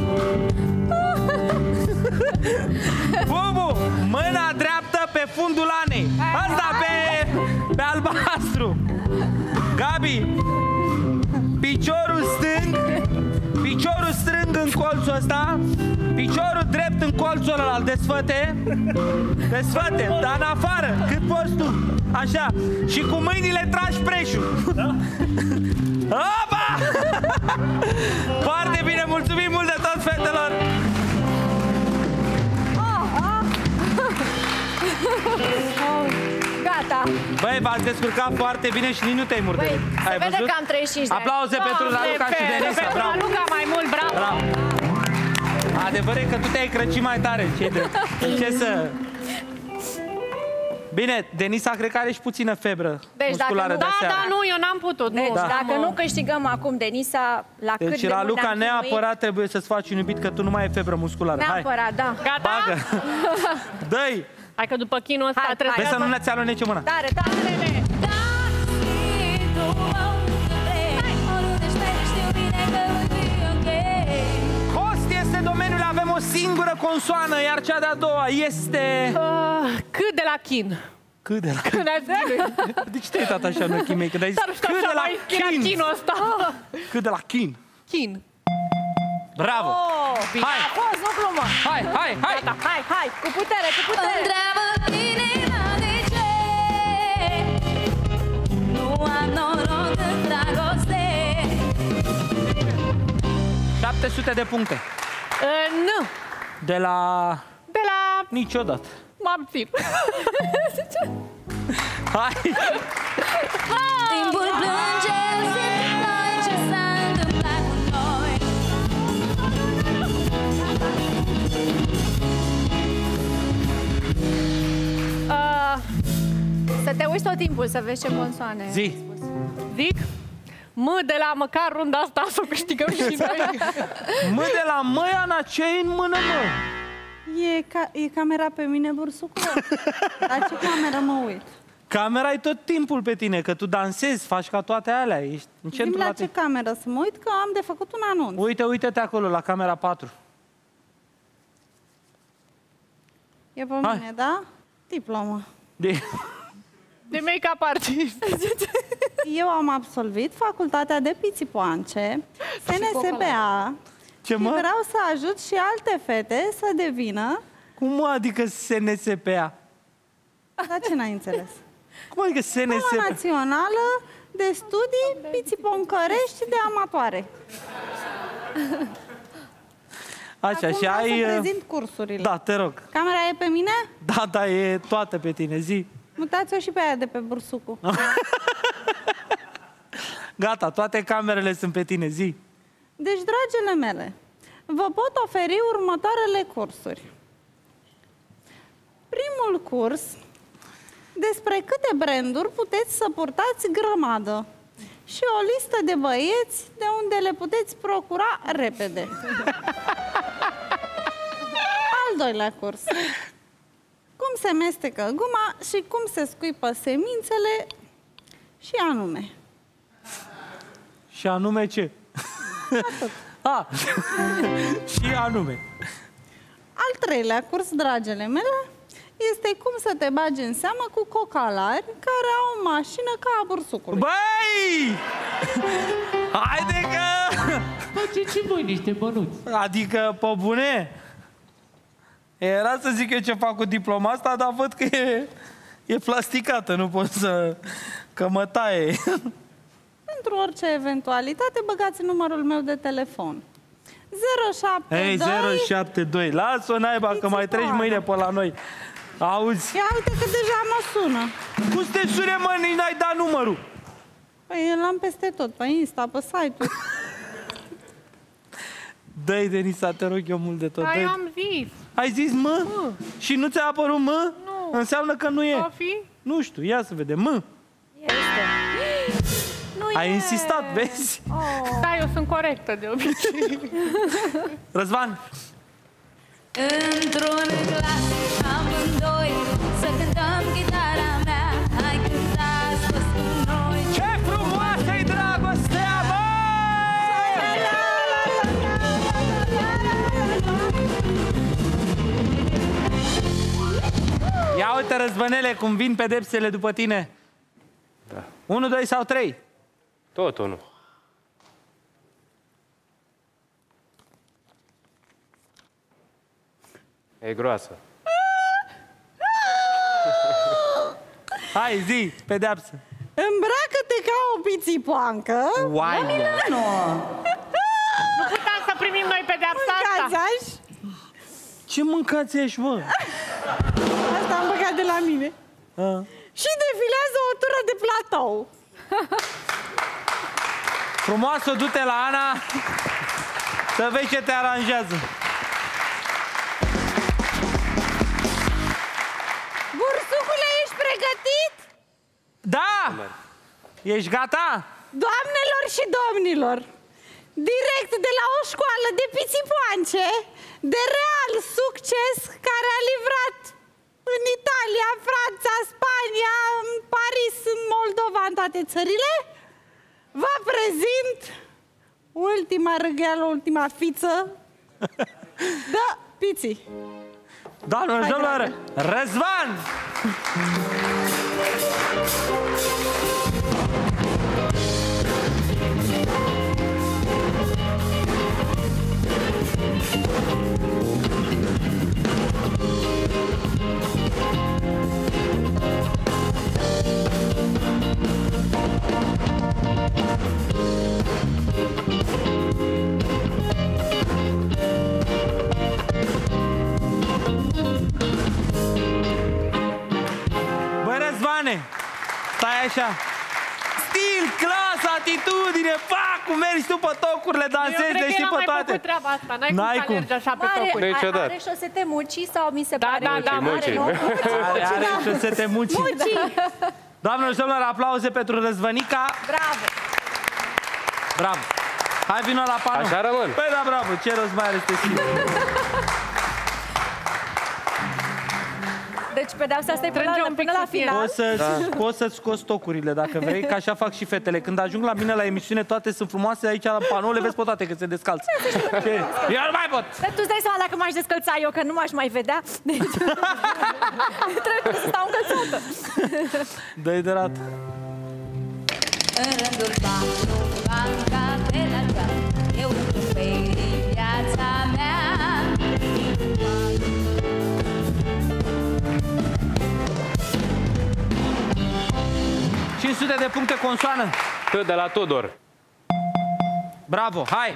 Bubu, mâna dreaptă pe fundul Anei. Asta pe, pe albastru. Gabi, piciorul stâng, piciorul stâng în colțul ăsta, piciorul drept în colțul ăla, desfăte, desfăte, dar în afară, cât poți tu. Așa, și cu mâinile tragi preșul. Da? Opa! Foarte bine, mulțumim mult de tot, fetelor! Gata. Băi, v-ați descurcat foarte bine și nici nu te-ai murdărit. Băi, se Ai vede văzut? că am treizeci și cinci de ani. Aplauze pentru Raluca și Denisa, Pentru bravo. Raluca mai mult, bravo. Bravo. Adevărul e că tu te-ai crăcit mai tare, ce drept. Ce să... Bine, Denisa cred că are și puțină febră Deci dacă musculară nu- de Da, seară. da, nu, eu n-am putut. Deci Nu, dacă am, nu câștigăm acum Denisa, la cât Deci de mult Raluca, ne-am chinuit, neapărat trebuie să-ți faci un iubit, că tu nu mai ai febră musculară. Hai, neapărat, da. Gata? bagă. Dă-i. Hai că după chinul ăsta Hai, trebuie Vezi să... să nu ne-ți alunece mâna. Tare, tare. Host este domeniul, avem o singură consoană, iar cea de-a doua este... Uh, cât de la chin? Cât de la... Când ați zis? De ce te-ai uitat așa în ochii mei? Când ai zis Dar nu știu cât de așa la mai la chin? chinul ăsta. Cât de la chin? Chin. Bravo! Oh, Hai! a fost, nu glumă. Hai, hai, hai! Gata, hai, hai, cu putere, cu putere. Întreabă inima de ce nu am noroc în dragoste. șapte sute de puncte. Uh, nu. De la... De la... Niciodată. M-am țin. Hai! Timpul plânge, simt noi ce s-a întâmplat cu noi. Uh, să te uiți tot timpul să vezi ce consoane. Zi! Zic? Mă, de la măcar runda asta să o câștigăm și noi. Mă de la măia, ce e în mână, mă? E, ca, e camera pe mine, bursucul? La ce cameră mă uit? Camera e tot timpul pe tine, că tu dansezi, faci ca toate alea, ești în Zim centru la la ce tine. cameră să mă uit, că am de făcut un anunț. Uite, uite-te acolo, la camera patru. E pe Hai. mine, da? Diplomă. De... De make-up artist. Eu am absolvit facultatea de pițipoance, S N S B A, Ce, și mă? vreau să ajut și alte fete să devină... Cum mă, adică S N S P A? Dar ce n-ai înțeles? Cum adică S N S Școala P A? Națională de Studii Pițiponcărești de Amatoare. Așa, Acum și vreau ai... să uh, prezint cursurile. Da, te rog. Camera e pe mine? Da, da, e toată pe tine, zi. Mutați-o și pe aia de pe bursucu. Gata, toate camerele sunt pe tine, zi. Deci, dragile mele, vă pot oferi următoarele cursuri. Primul curs, despre câte branduri puteți să purtați grămadă și o listă de băieți de unde le puteți procura repede. Al doilea curs. se mestecă guma și cum se scuipă semințele și anume. Și anume ce? Atât. A, și anume. Al treilea curs, dragele mele, este cum să te bagi în seamă cu cocalari care au o mașină ca a bursucului. Băi! Haide că... Faceți și voi niște bănuți. Adică, pe bune? Era să zic eu ce fac cu diploma asta, dar văd că e, e plasticată, nu pot să... că mă taie. Pentru orice eventualitate, băgați numărul meu de telefon. zero șapte doi... Ei, zero șapte doi. Lasă-o naiba, că mai treci mâine pe la noi. Auzi? Ia uite că deja mă sună. Cum să te sune, mă, nici n-ai dat numărul? Păi l-am peste tot, pe Insta, pe site-uri. Dă-i, Denisa, te rog eu mult de tot. Da, Dă-i. eu am zis. Ai zis mă? mă? Și nu ți-a apărut mă? Nu. Înseamnă că nu e. O fi? Nu știu, ia să vedem. Mă. Este. Nu Ai e. insistat, vezi? Oh. Da, eu sunt corectă de obicei. Răzvan. Într-un glas amândoi să cântăm chitara mea. Hai cântați, vă spun noi. Ce frumoasă-i dragostea, băi! Ia uite, Răzvănele, cum vin pedepsele după tine. Da. Unu, doi sau trei? Tot unul. E groasă. Hai, zi, pedeapsă. Îmbracă-te ca o pițipoancă. Uai! Nu. Nu puteam să primim noi pedeapsa asta. Mâncați-aș. Ce mâncați ești, mă? Asta am băgat de la mine. A. Și defilează o tură de platou. Frumoasă, du-te la Ana să vezi ce te aranjează. Bursucule, ești pregătit? Da! Ești gata? Doamnelor și domnilor, direct de la o școală de pițipoance de real succes care a livrat în Italia, Franța, Spania, în Paris, în Moldova, în toate țările, vă prezint ultima râgheală, ultima fiță. Da, piții. Doamnelor și domnilor, Răzvan! Băi, Răzvane, stai așa. Stil, clasă, atitudine, fac, cum mergi tu pe tocurile, dansezi, le știi pe toate. Eu cred că treaba asta, n-ai, N-ai cum să cum. alergi așa pe Are, tocuri. Niciodată. are șosete muci sau mi se Da, pare? da, da, Are, muci. nu? Are, are șosete muci. Doamnelor și domnilor, aplauze pentru Răzvănica. Bravo! Bravo. Hai, vino la panou. Așa rămân. Păi da, bravo, ce rost mai are să te simți? Deci pedeapsa asta e până, Trânge la, un pic până la să fie. final. Poți să, da. Poți să-ți scoți tocurile dacă vrei, că așa fac și fetele. Când ajung la mine la emisiune, toate sunt frumoase aici la panou, le vezi pe toate că se descalță. Ce? Eu nu mai pot! Dar tu îți dai seama dacă m-aș descălța eu, că nu m-aș mai vedea. Deci... trebuie să stau încălțată. Dă-i de rat. În rândul patru, banca de la țară, eu nu pe viața mea. cinci sute de puncte consoană. Tot de la Tudor. Bravo, hai!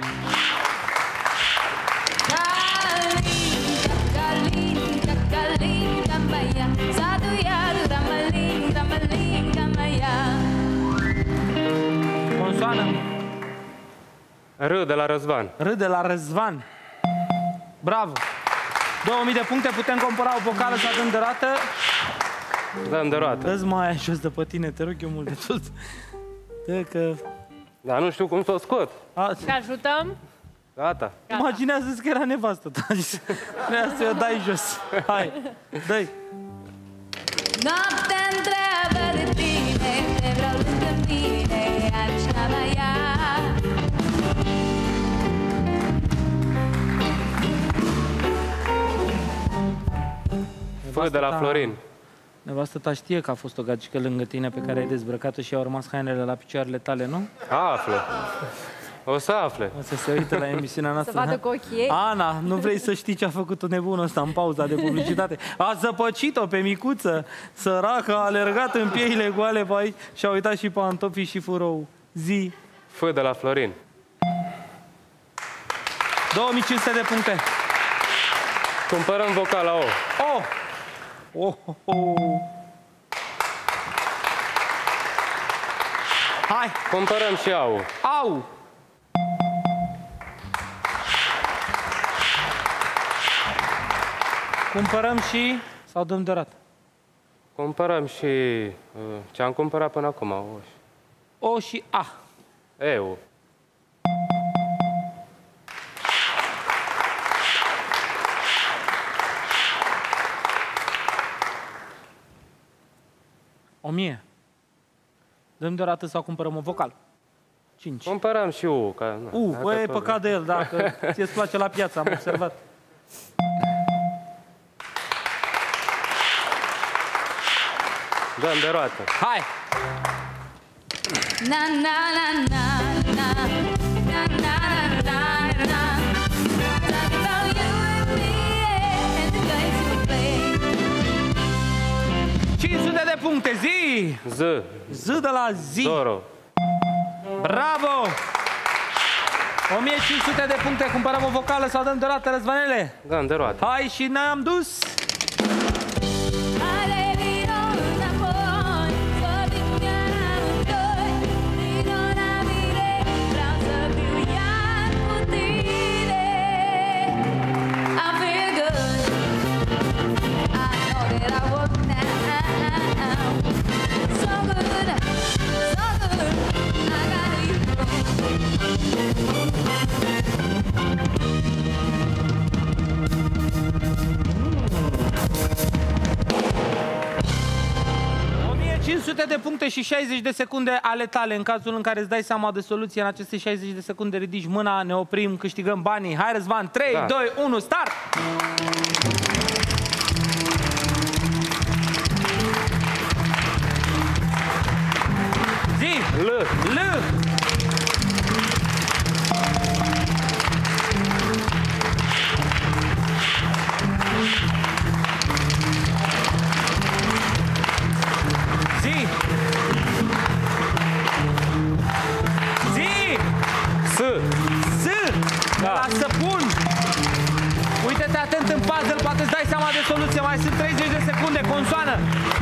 Galinca, galinca, galinca mea, sadu iar ramalinca, ramalinca mea. Consoană. R de la Răzvan. R de la Răzvan. Bravo. două mii de puncte, putem compara o vocală să dăm de rată. Dăm de roată. Dă-ți mai aia jos de pe tine, te rog eu mult de tot. Dă că... Dar nu știu cum să o scot. A, Te ajutăm? Gata. imaginează-ți că era nevastă ta. Trebuia să o dai jos. Hai, dă-i. Noaptea întreabă de tine, te vreau lângă mine, așa mai ia. Fă de la Florin. Nevastă ta știe că a fost o gagică lângă tine pe care ai dezbrăcat-o și au rămas hainele la picioarele tale, nu? Află. O să afle. O să se uite la emisiunea noastră. Să vadă cu ochii ei. Ana, nu vrei să știi ce a făcut-o nebunul ăsta în pauza de publicitate? A zăpăcit-o pe micuță, săracă, a alergat în pieile goale pe aici și a uitat și pantofii și furou. Zi. Fă de la Florin. două mii cinci sute de puncte. Cumpărăm vocala O. Oh! Oh, oh, oh. Hai! Cumpărăm și au. Au! Cumpărăm și... sau dăm de rat? Cumpărăm și... uh, ce am cumpărat până acum. O și, O și A. Eu. O mie. Dăm deodată sau cumpărăm o vocal? Cinci. Cumpărăm și U. Ca, na, U, bă, e păcat de el, dacă ți-e place la piață, am observat. Dăm de roată. Hai! Na na na na na na na na na na. Talk about you and me and the games we play. cinci sute de puncte, zi! Z. Z de la zi. Zoro. Bravo! o mie cinci sute de puncte, cumpărăm o vocală sau dăm deodată, Răzvanele? Dăm de roată. Hai și ne-am dus! Hai, vino înapoi, să vină amândoi, vino la mine, vreau să fiu iar cu tine. I feel good, I know that I work now, so good, so good, I gotta you. o mie cinci sute de puncte și șaizeci de secunde ale tale. În cazul în care îți dai seama de soluție în aceste șaizeci de secunde, ridici mâna, ne oprim, câștigăm banii. Hai, Răzvan, trei, Da. doi, unu, start! Zi! L. L! Zi! Zi! S. Z! Da. La săpun! Uite-te atent în puzzle, poate îți dai seama de soluție. Mai sunt treizeci de secunde, consoană!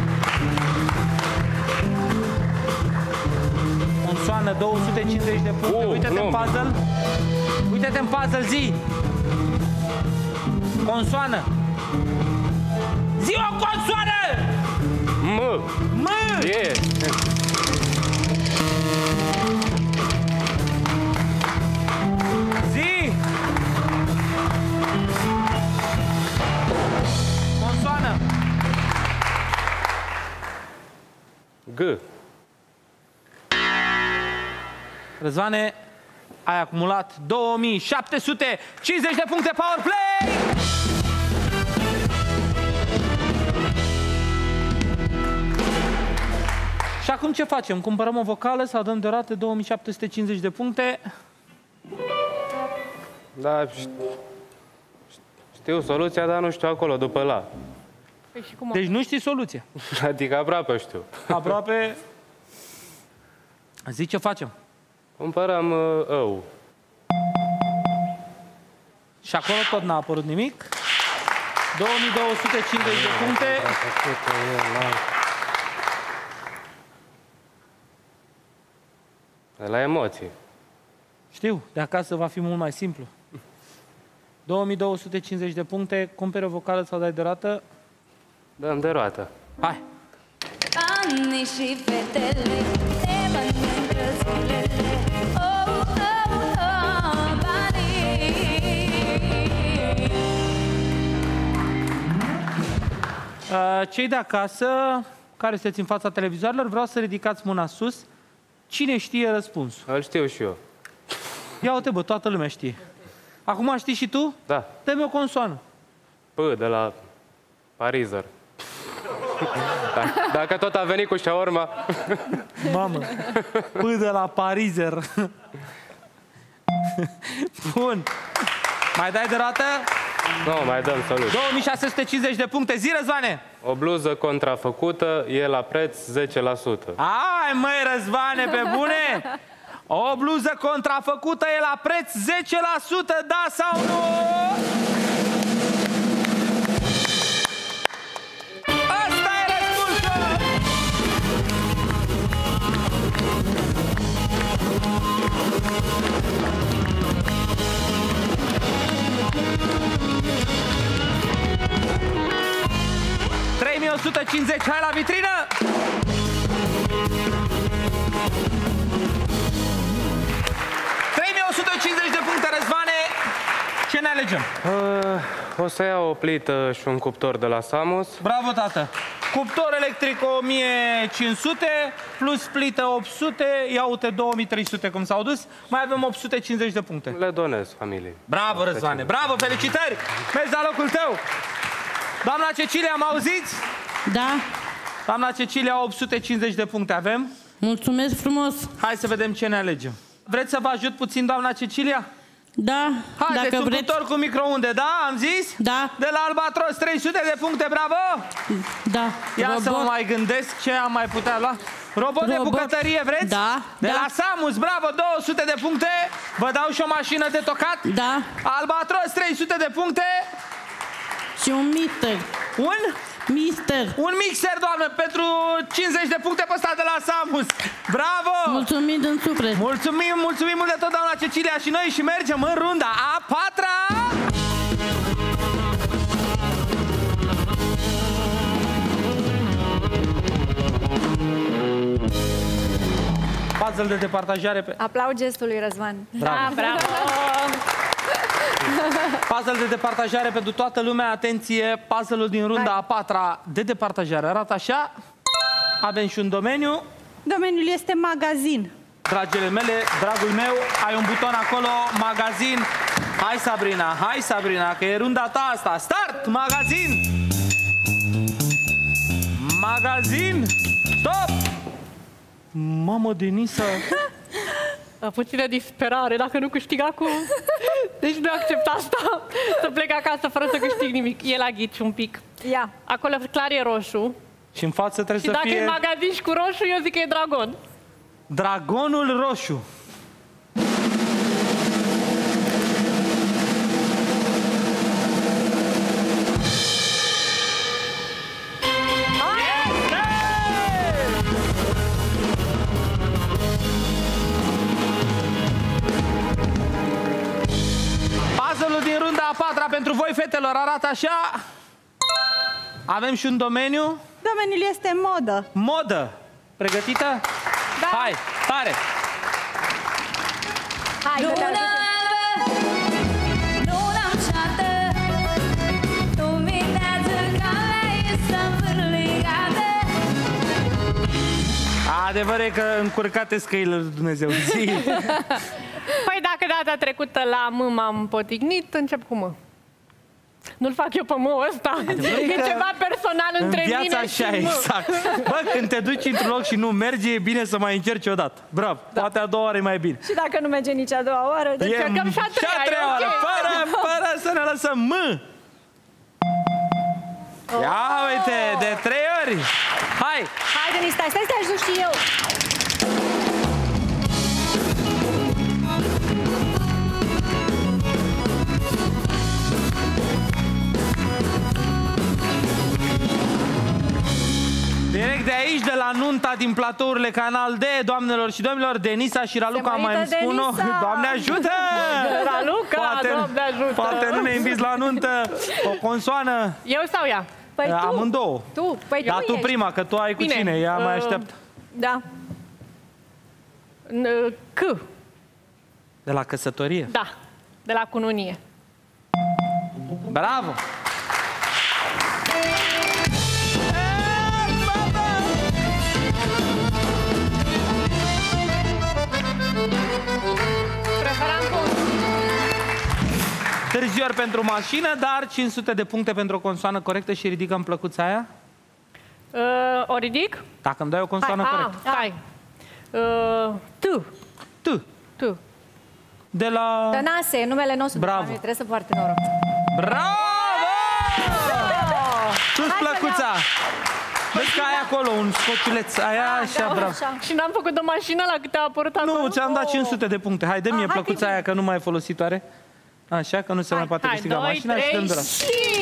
Consoană, două sute cincizeci de puncte. Uh, Uite-te nu. în puzzle. Uite-te în puzzle, zi! Consoană! Zi o consoană! M. M! E. Zi! Consoană! G. Răzvane, ai acumulat două mii șapte sute cincizeci de puncte Power Play! Și acum ce facem? Cumpărăm o vocală sau dăm deodată două mii șapte sute cincizeci de puncte? Da, ș- știu soluția, dar nu știu acolo, după la. Păi și cum? Deci nu știi soluția. Adică aproape știu. Aproape... Zici ce facem? Cumpărăm uh, ău. Și acolo tot n-a apărut nimic. două mii două sute cincizeci de puncte. La emoții. Știu, de acasă va fi mult mai simplu. două mii două sute cincizeci de puncte, cumperi o vocală sau dai de rată? Dăm de roată. Hai! Banii și fetele ne mănâncă zilele. Oh, oh, oh, banii. Uh, cei de acasă, care sunteți în fața televizoarelor, vreau să ridicați mâna sus. Cine știe răspunsul? Îl știu și eu. Ia uite, bă, toată lumea știe. Acum știi și tu? Da. Dă-mi o consoană. P, de la Parizer. Dacă, dacă tot a venit cu șaorma. Mamă, P de la Parizer. Bun. Mai dai de roată? Nu, mai dăm să două mii șase sute cincizeci de puncte. Zi, Răzvane! O bluză contrafăcută e la preț zece la sută. Ai, măi, Răzvane, pe bune! O bluză contrafăcută e la preț zece la sută, da sau nu? Asta e răspunsul! trei mii o sută cincizeci, hai la vitrină! trei mii o sută cincizeci de puncte, Răzvane. Ce ne alegem? Uh, o să iau o plită și un cuptor de la Samus. Bravo, tată! Cuptor electric o mie cinci sute, plus plită opt sute, ia uite două mii trei sute cum s-au dus, mai avem opt sute cincizeci de puncte. Le donez familiei. Bravo, Răzvane, bravo, felicitări! Mergi la locul tău! Doamna Cecilia, mă auziți? Da. Doamna Cecilia, opt sute cincizeci de puncte avem. Mulțumesc frumos! Hai să vedem ce ne alegem. Vreți să vă ajut puțin, doamna Cecilia? Da, Haideți, dacă un vreți. cuptor cu microunde, da? Am zis? Da. De la Albatros, trei sute de puncte, bravo! Da. Ia Robot. să mă mai gândesc ce am mai putea lua. Robot, Robot. de bucătărie, vreți? Da. De da. la Samus, bravo, două sute de puncte. Vă dau și o mașină de tocat? Da. Albatros, trei sute de puncte. Și un mister. Un? Mister. Un mixer, doamnă, pentru cincizeci de puncte pe ăsta de la Samus. Bravo! Mulțumim din suflet. Mulțumim, mulțumim mult de tot, doamna Cecilia, și noi și mergem în runda a patra. Puzzle de departajare pe... Aplaud gestul lui Răzvan. Bravo. Da, bravo! Puzzle de departajare pentru toată lumea. Atenție, puzzle-ul din runda a patra de departajare arată așa. Avem și un domeniu. Domeniul este magazin. Dragile mele, dragul meu, ai un buton acolo, magazin. Hai, Sabrina, hai, Sabrina, că e runda ta asta. Start, magazin! Magazin! Stop! Mamă, Denisa! Puțină disperare, dacă nu câștig acum. Deci nu accept asta. Să plec acasă fără să câștig nimic. E la ghici un pic. Ia. Acolo clar e roșu. Și în față trebuie Și să dacă fie... e magazin și cu roșu, eu zic că e dragon. Dragonul roșu. Puzzle-ul din runda a patra pentru voi, fetelor, arată așa. Avem și un domeniu. Domeniul este modă. Modă. Pregătită? Da. Hai, tare! Hai, Luna albă, luna înceată, luminează calea este învârligată. Adevăr e că încurcate scăile lui Dumnezeu. Zi. Păi dacă data trecută la M m-am potignit, încep cu M. Nu-l fac eu pe M-ul ăsta. E că ceva personal în între viața mine așa, și M. exact. Bă, când te duci într-un loc și nu merge, e bine să mai încerci odată. Bravo, da. Poate a doua oară e mai bine. Și dacă nu merge nici a doua oară, deci E încercăm și a treia. și a treia oară, e ok. fără, fără să ne lăsăm M. Ia uite, de trei ori. Hai! Hai, Denis, stai, stai, stai, ajung și eu. Direct de aici, de la nunta din platourile Canal D, doamnelor și domnilor, Denisa și Raluca mai îmi spun-o. Doamne ajută! Raluca, poate, Doamne ajută! Poate nu ne inviți la nuntă. O consoană. Eu sau ea? Păi tu. Amândouă. Tu, păi Dar tu tu ești. prima, că tu ai cu Bine, cine, ea mai uh, așteaptă. Da. N- C. De la căsătorie. Da, de la cununie. Bravo! Târzior pentru mașină, dar cinci sute de puncte pentru o consoană corectă și ridicăm plăcuța aia. Uh, o ridic? Dacă îmi dai o consoană hai, corectă. A, hai. Uh, tu. Tu. Tu. De la... Tănase, numele nostru. Bravo. Trebuie să poarte noroc. Bravo! Sus plăcuța! Vezi că ai acolo un scoțuleț, aia așa, bravo. Și n-am făcut o mașină la câte a apărut acolo? Nu, ți-am dat cinci sute de puncte. Hai, dă-mi Ah, plăcuța hai, aia, că nu mai e folositoare. Așa, că nu se mai poate hai, câștiga doi, mașina și dăm de la...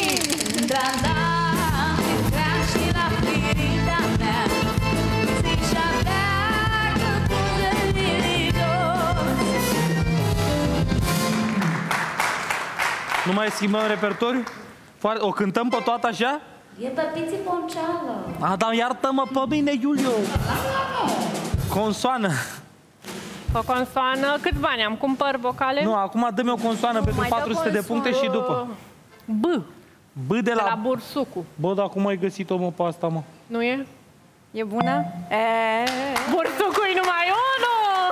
Nu mai schimbăm repertoriu? O cântăm pe toată așa? E pe Piții Ponceală. A, dar iartă-mă pe mine, Iulio. Consoană. O consoană, câți bani am? Cumpăr vocale? Nu, acum dă-mi o consoană pentru patru sute de puncte și după. B. B de la... De la Bursucu. Bă, dar cum ai găsit-o, mă, pe asta, mă? Nu e? E bună? E... Bursucu-i numai unul!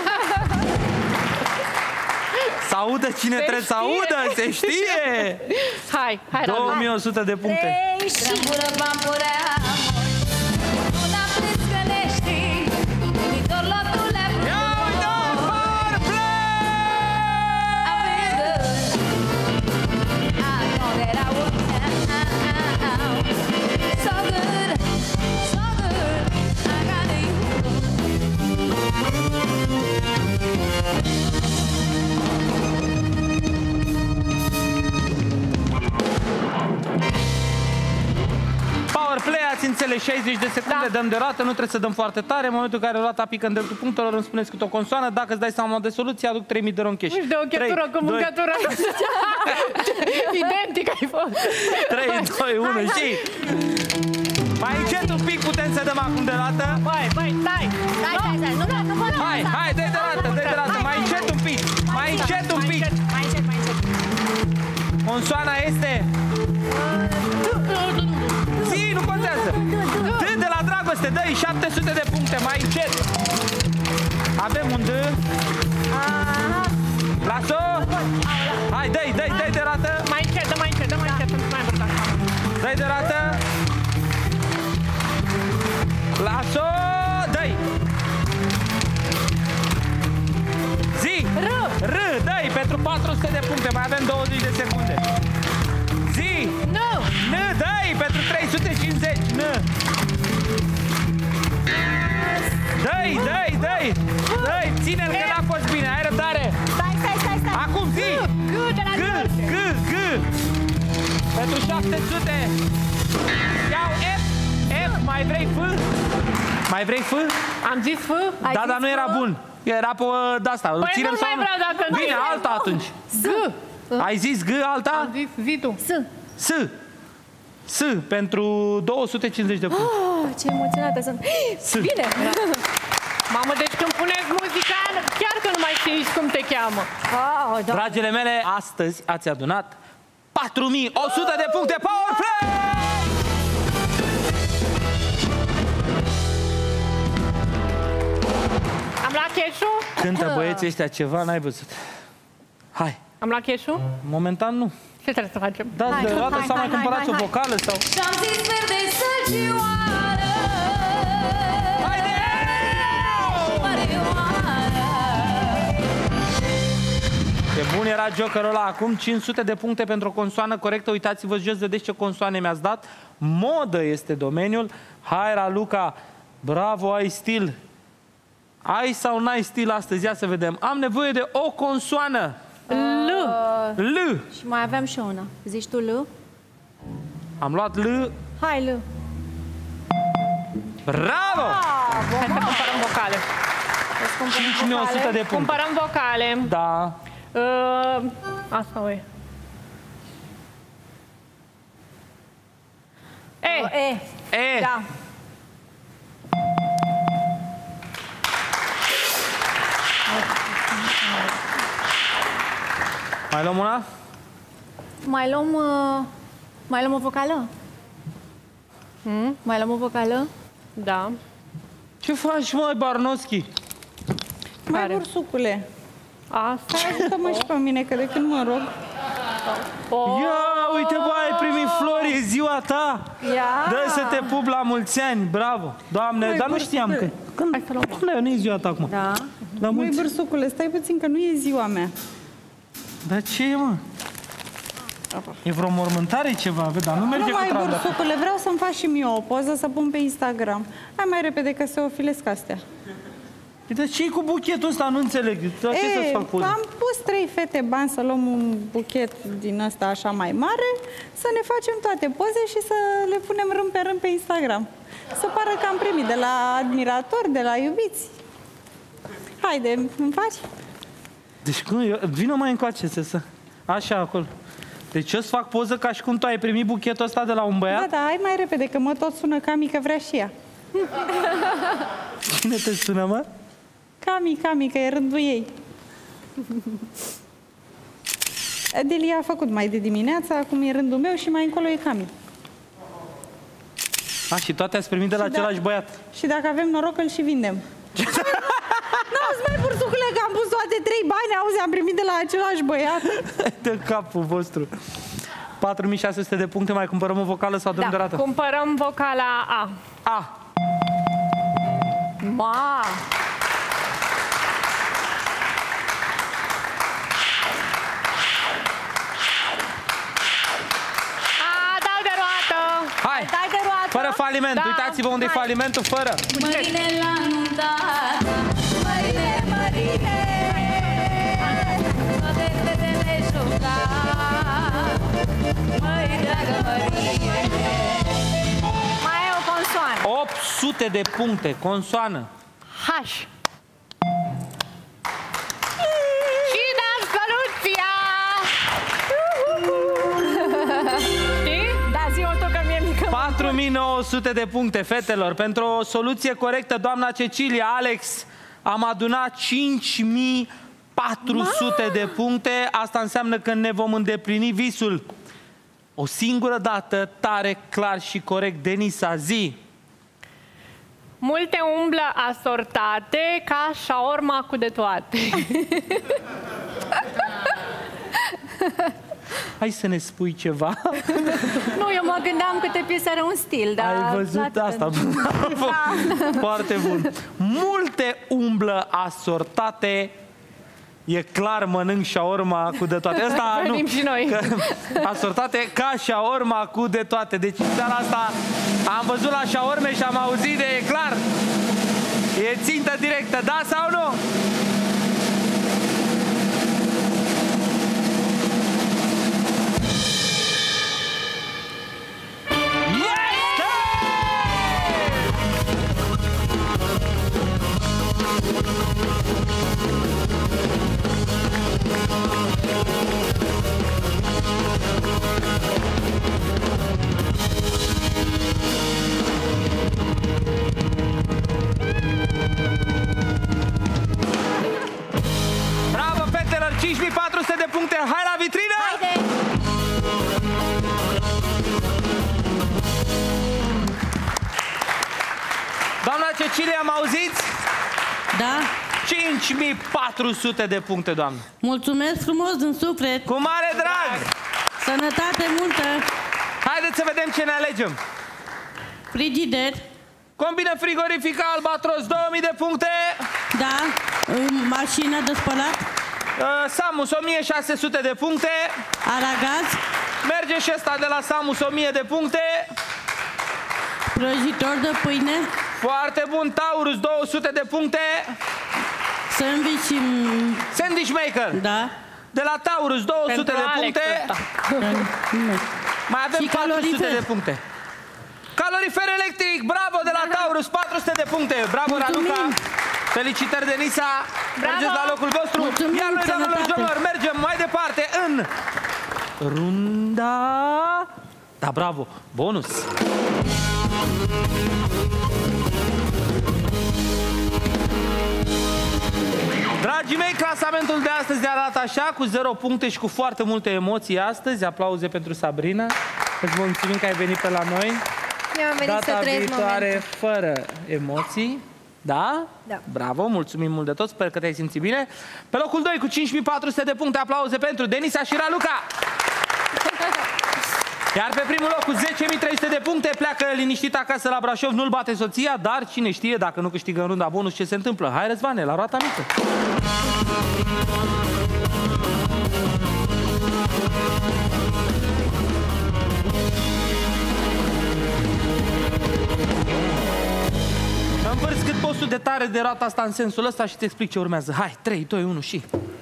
Să audă cine se trebuie știe. Să audă, se știe! Hai, hai, două mii o sută de puncte. Powerplay, ați înțeles, șaizeci de secunde, da. Dăm de roată, nu trebuie să dăm foarte tare. În momentul în care roata pică în dreptul punctelor, îmi spuneți cât o consoană. Dacă îți dai seama de soluție, aduc trei mii de ronchești. Nu știu, de o chetură cu mâncătură. Identic ai fost. trei, doi, unu și... Mai încet un pic, putem să dăm acum de roată. Băi, băi, stai! Stai, stai, stai, nu, nu, nu pot. Hai, hai, dai de roată, dai de roată, mai încet un pic. Mai încet un pic. Mai încet, mai încet. Consoana este... Zi, nu contează. D de la dragoste, dă-i șapte sute de puncte, mai încet. Avem un D. Las-o. Hai, dă-i, dă-i, dă-i de rată. Mai încet, dă mai încet, dă mai încet, mai important. Dă-i de rată. Las-o, dă-i. Zi. R. R, dă-i pentru patru sute de puncte, mai avem douăzeci de secunde. Zi. Nu. N, dă-i pentru trei sute cincizeci. N. Dă-i, dă-i, dă-i. Dă-i, ține-l că n-a fost bine, ai răbdare. Stai, stai, stai, stai. Acum zi. G, de la G, G, G. Pentru șapte sute. Iau F, F, mai vrei F? Mai vrei F? Am zis F? Da, dar nu era bun. Era pe de-asta. Păi nu mai vreau dacă... Bine, alta atunci. G. Ai zis G, alta? Am zis zi tu. S. S. S pentru două sute cincizeci de puncte. Oh, ce emoționată sunt. S. Bine. Mamă, deci când puneți muzica, chiar că nu mai știi nici cum te cheamă. Oh, da. Dragile mele, astăzi ați adunat patru mii o sută de puncte Powerplay! Am luat cash-ul? Cântă băieții ăștia ceva, n-ai văzut. Hai. Am luat cash-ul? Momentan nu. Ce trebuie să facem? Da, de dată sau mai cumpărați o vocală sau... Și-am zis verde sălcioară. Haide! Ce bun era jokerul ăla acum, cinci sute de puncte pentru o consoană corectă. Uitați-vă jos, vedeți ce consoane mi-ați dat. Modă este domeniul. Hai, Raluca, bravo, ai stil. Ai sau n-ai stil astăzi? Ia să vedem. Am nevoie de o consoană. L. L. Și mai avem și una. Zici tu L? Am luat L. Hai, L. Bravo! Hai să cumpărăm vocale. cinci mii o sută de puncte. Cumpărăm vocale. Da. Uh, asta e. E. E. E. Da. Mai luăm una? Mai luăm... Uh, mai luăm o vocală? Hmm? Mai luăm o vocală? Da. Ce faci, măi, Barnoschi? Mai bursucule. Asta? Ajută-mă și pe mine, că de când mă rog. Oh. Ia, uite, bă, ai primit flori, e ziua ta. Ia. Dă să te pup la mulți ani, bravo. Doamne, Măi, dar nu știam că... Când? Hai să luăm. Doamne, nu e ziua ta acum. Da. La Măi, mulți... bărsucule, stai puțin că nu e ziua mea. Dar ce e, mă? E vreo mormântare ceva? Dar nu merge Nu cu mai, trandafiri. bărsucule, vreau să-mi faci și mie o poză să pun pe Instagram. Hai mai repede că se ofilesc astea. Dar ce-i cu buchetul ăsta? Nu înțeleg. Dar ce să-ți fac poze? am pus trei fete bani să luăm un buchet din ăsta așa mai mare, să ne facem toate poze și să le punem rând pe rând pe Instagram. Să pară că am primit de la admiratori, de la iubiți. Haide, îmi faci? Deci cum? Eu... Vină mai încoace, să să... Așa, acolo. Deci eu îți fac poză ca și cum tu ai primit buchetul ăsta de la un băiat? Da, da, hai mai repede, că mă tot sună Cami că vrea și ea. Cine te sună, mă? Cami, Cami, că e rândul ei. Delia a făcut mai de dimineață, acum e rândul meu și mai încolo e Cami. A, și toate ați primit de la Și același da- băiat. Și dacă avem noroc, îl și vindem. N-auzi, mai bursucule, că am pus toate trei bani, auzi, am primit de la același băiat. De capul vostru. patru mii șase sute de puncte, mai cumpărăm o vocală sau dăm Da, de rată? cumpărăm vocala A. A. Ma! A, dau de roată! Hai! Dai de roată! Fără faliment. Da. Uitați-vă unde e Hai. falimentul, fără. Mărine la nuntat, mărine, mărine, toate fetele jucat, măi, dragă mărine. Mai e o consoană. opt sute de puncte, consoană. H. Și dăm soluția! Știi? Da, zi-o tu că mie mică. patru mii nouă sute de puncte, fetelor. Pentru o soluție corectă, doamna Cecilia, Alex, am adunat cinci mii patru sute de puncte. Asta înseamnă că ne vom îndeplini visul. O singură dată, tare, clar și corect. Denisa, zi. Multe umblă asortate ca șaorma cu de toate. Hai să ne spui ceva. Nu, eu mă gândeam câte piese are un stil, dar... Ai văzut asta? Foarte bun. Multe umblă asortate. E clar, mănânc șaorma cu de toate. Asta nu. Venim și noi. Că, asortate ca șaorma cu de toate. Deci seara asta am văzut la șaorme și am auzit de e clar. E țintă directă, da sau nu? Bravo, fetelor! cinci mii patru sute de puncte! Hai la vitrină! Haide! Doamna Cecilia, am auzit? Da? cinci mii patru sute de puncte, doamnă! Mulțumesc frumos din suflet! Cu mare drag! Sănătate multă! Haideți să vedem ce ne alegem! Frigider. Combină frigorifică Albatros, două mii de puncte! Da. Mașină de spălat. Uh, Samus, o mie șase sute de puncte! Aragaz. Merge și ăsta de la Samus, o mie de puncte! Prăjitor de pâine. Foarte bun, Taurus, două sute de puncte! Sandwich și... Sandwich maker! Da. De la Taurus, două sute de puncte! Mai avem Și patru sute calorifer. de puncte! Calorifer electric, bravo de la Taurus, patru sute de puncte! Bravo, Mulțumim. Raluca! Felicitări, Denisa! Mergeți la locul vostru! Mulțumim, Iar noi, doamnelor și sănătate. domnilor, mergem mai departe în runda... Da, bravo! Bonus! Dragii mei, clasamentul de astăzi arată așa, cu zero puncte și cu foarte multe emoții astăzi. Aplauze pentru Sabrina. Îți mulțumim că ai venit pe la noi. Eu am venit Data să trăiesc viitoare momentul. fără emoții. Da? Da. Bravo, mulțumim mult de tot, sper că te-ai simțit bine. Pe locul doi cu cinci mii patru sute de puncte, aplauze pentru Denisa și Raluca. Iar pe primul loc cu zece mii trei sute de puncte pleacă liniștit acasă la Brașov, nu-l bate soția, dar cine știe dacă nu câștigă în runda bonus ce se întâmplă. Hai, Răzvane, la roata mică! Învârți cât poți tu de tare de roata asta în sensul ăsta și îți explic ce urmează. Hai, trei, doi, unu și...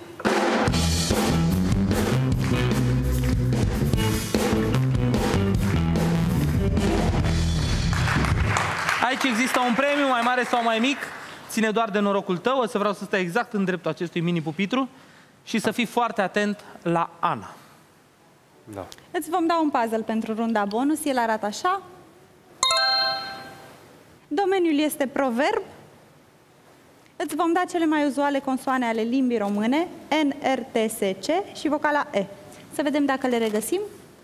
Aici există un premiu, mai mare sau mai mic, ține doar de norocul tău, o să vreau să stai exact în dreptul acestui mini-pupitru și să fii foarte atent la Ana. Da. Îți vom da un puzzle pentru runda bonus, el arată așa. Domeniul este proverb. Îți vom da cele mai uzuale consoane ale limbii române, N, R, T, S, C și vocala E. Să vedem dacă le regăsim.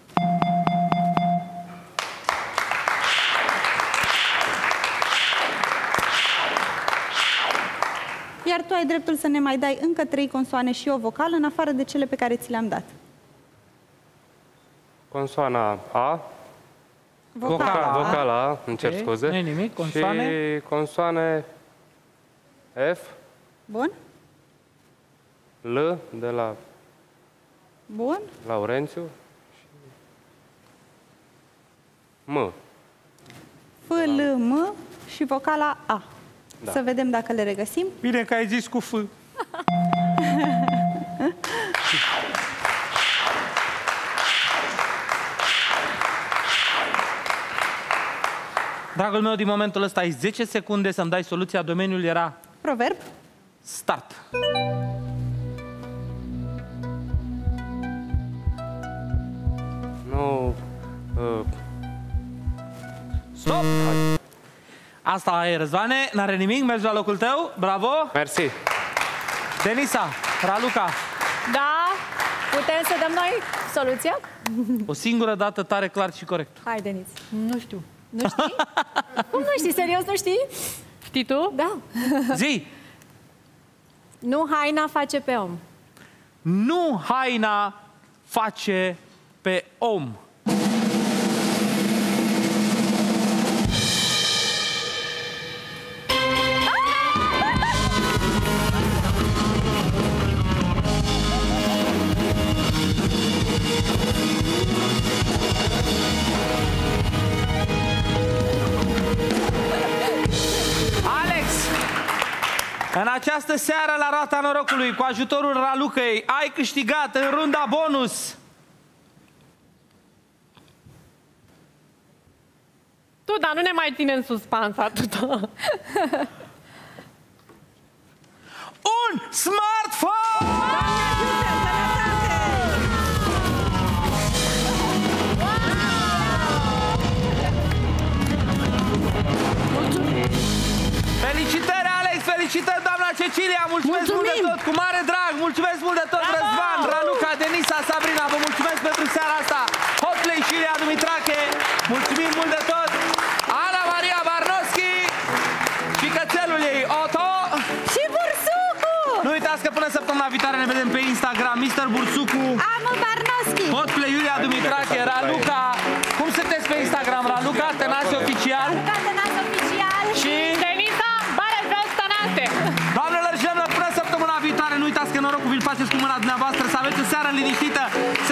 Iar tu ai dreptul să ne mai dai încă trei consoane și o vocală, în afară de cele pe care ți le-am dat. Consoana A. Vocala A. Vocala A, îmi cer Ok, scuze. nu-i nimic, consoane. Și consoane F. Bun. L de la Bun. Laurențiu. Și M. F, L, M și vocala A. Da. Să vedem dacă le regăsim. Bine că ai zis cu F. Dragul meu, din momentul ăsta ai zece secunde să-mi dai soluția. Domeniul era... Proverb. Start. Nu... Uh, Stop! Asta e, Răzvane, n-are nimic, mergi la locul tău, bravo! Mersi! Denisa, Raluca. Da? Putem să dăm noi soluția? O singură dată, tare, clar și corect. Hai, Denis. Nu știu. Nu știi? Cum nu știi? Serios, nu știi? Știi tu? Da. Zi! Nu haina face pe om. Nu haina face pe om. În această seară la roata norocului, cu ajutorul Ralucăi, ai câștigat în runda bonus Tu, dar nu ne mai ține în suspans atâta. un smartphone! Felicitări, Alex! Felicitări, doamna Cecilia! Mulțumesc mult de tot, cu mare drag! Mulțumesc mult de tot, Răzvan, Raluca, Denisa, Sabrina! Vă mulțumesc pentru seara asta! Hotplay și Iulia Dumitrache! Mulțumim mult de tot! Ana Maria Barnoschi și cățelul ei, Otto! Și Bursucu! Nu uitați că până săptămâna viitoare ne vedem pe Instagram, mister Bursucu, Amu Barnoschi! Hotplay, Iulia Dumitrache, Raluca. Cum sunteți pe Instagram, Raluca? Tănase Oficial? Raluca Tănase Oficial! Și... Denisa, bare vreau Tănase! Doamnelor și domnilor, până săptămâna viitoare, nu uitați că norocul vi-l faceți cu mâna dumneavoastră, să aveți o seară liniștită, să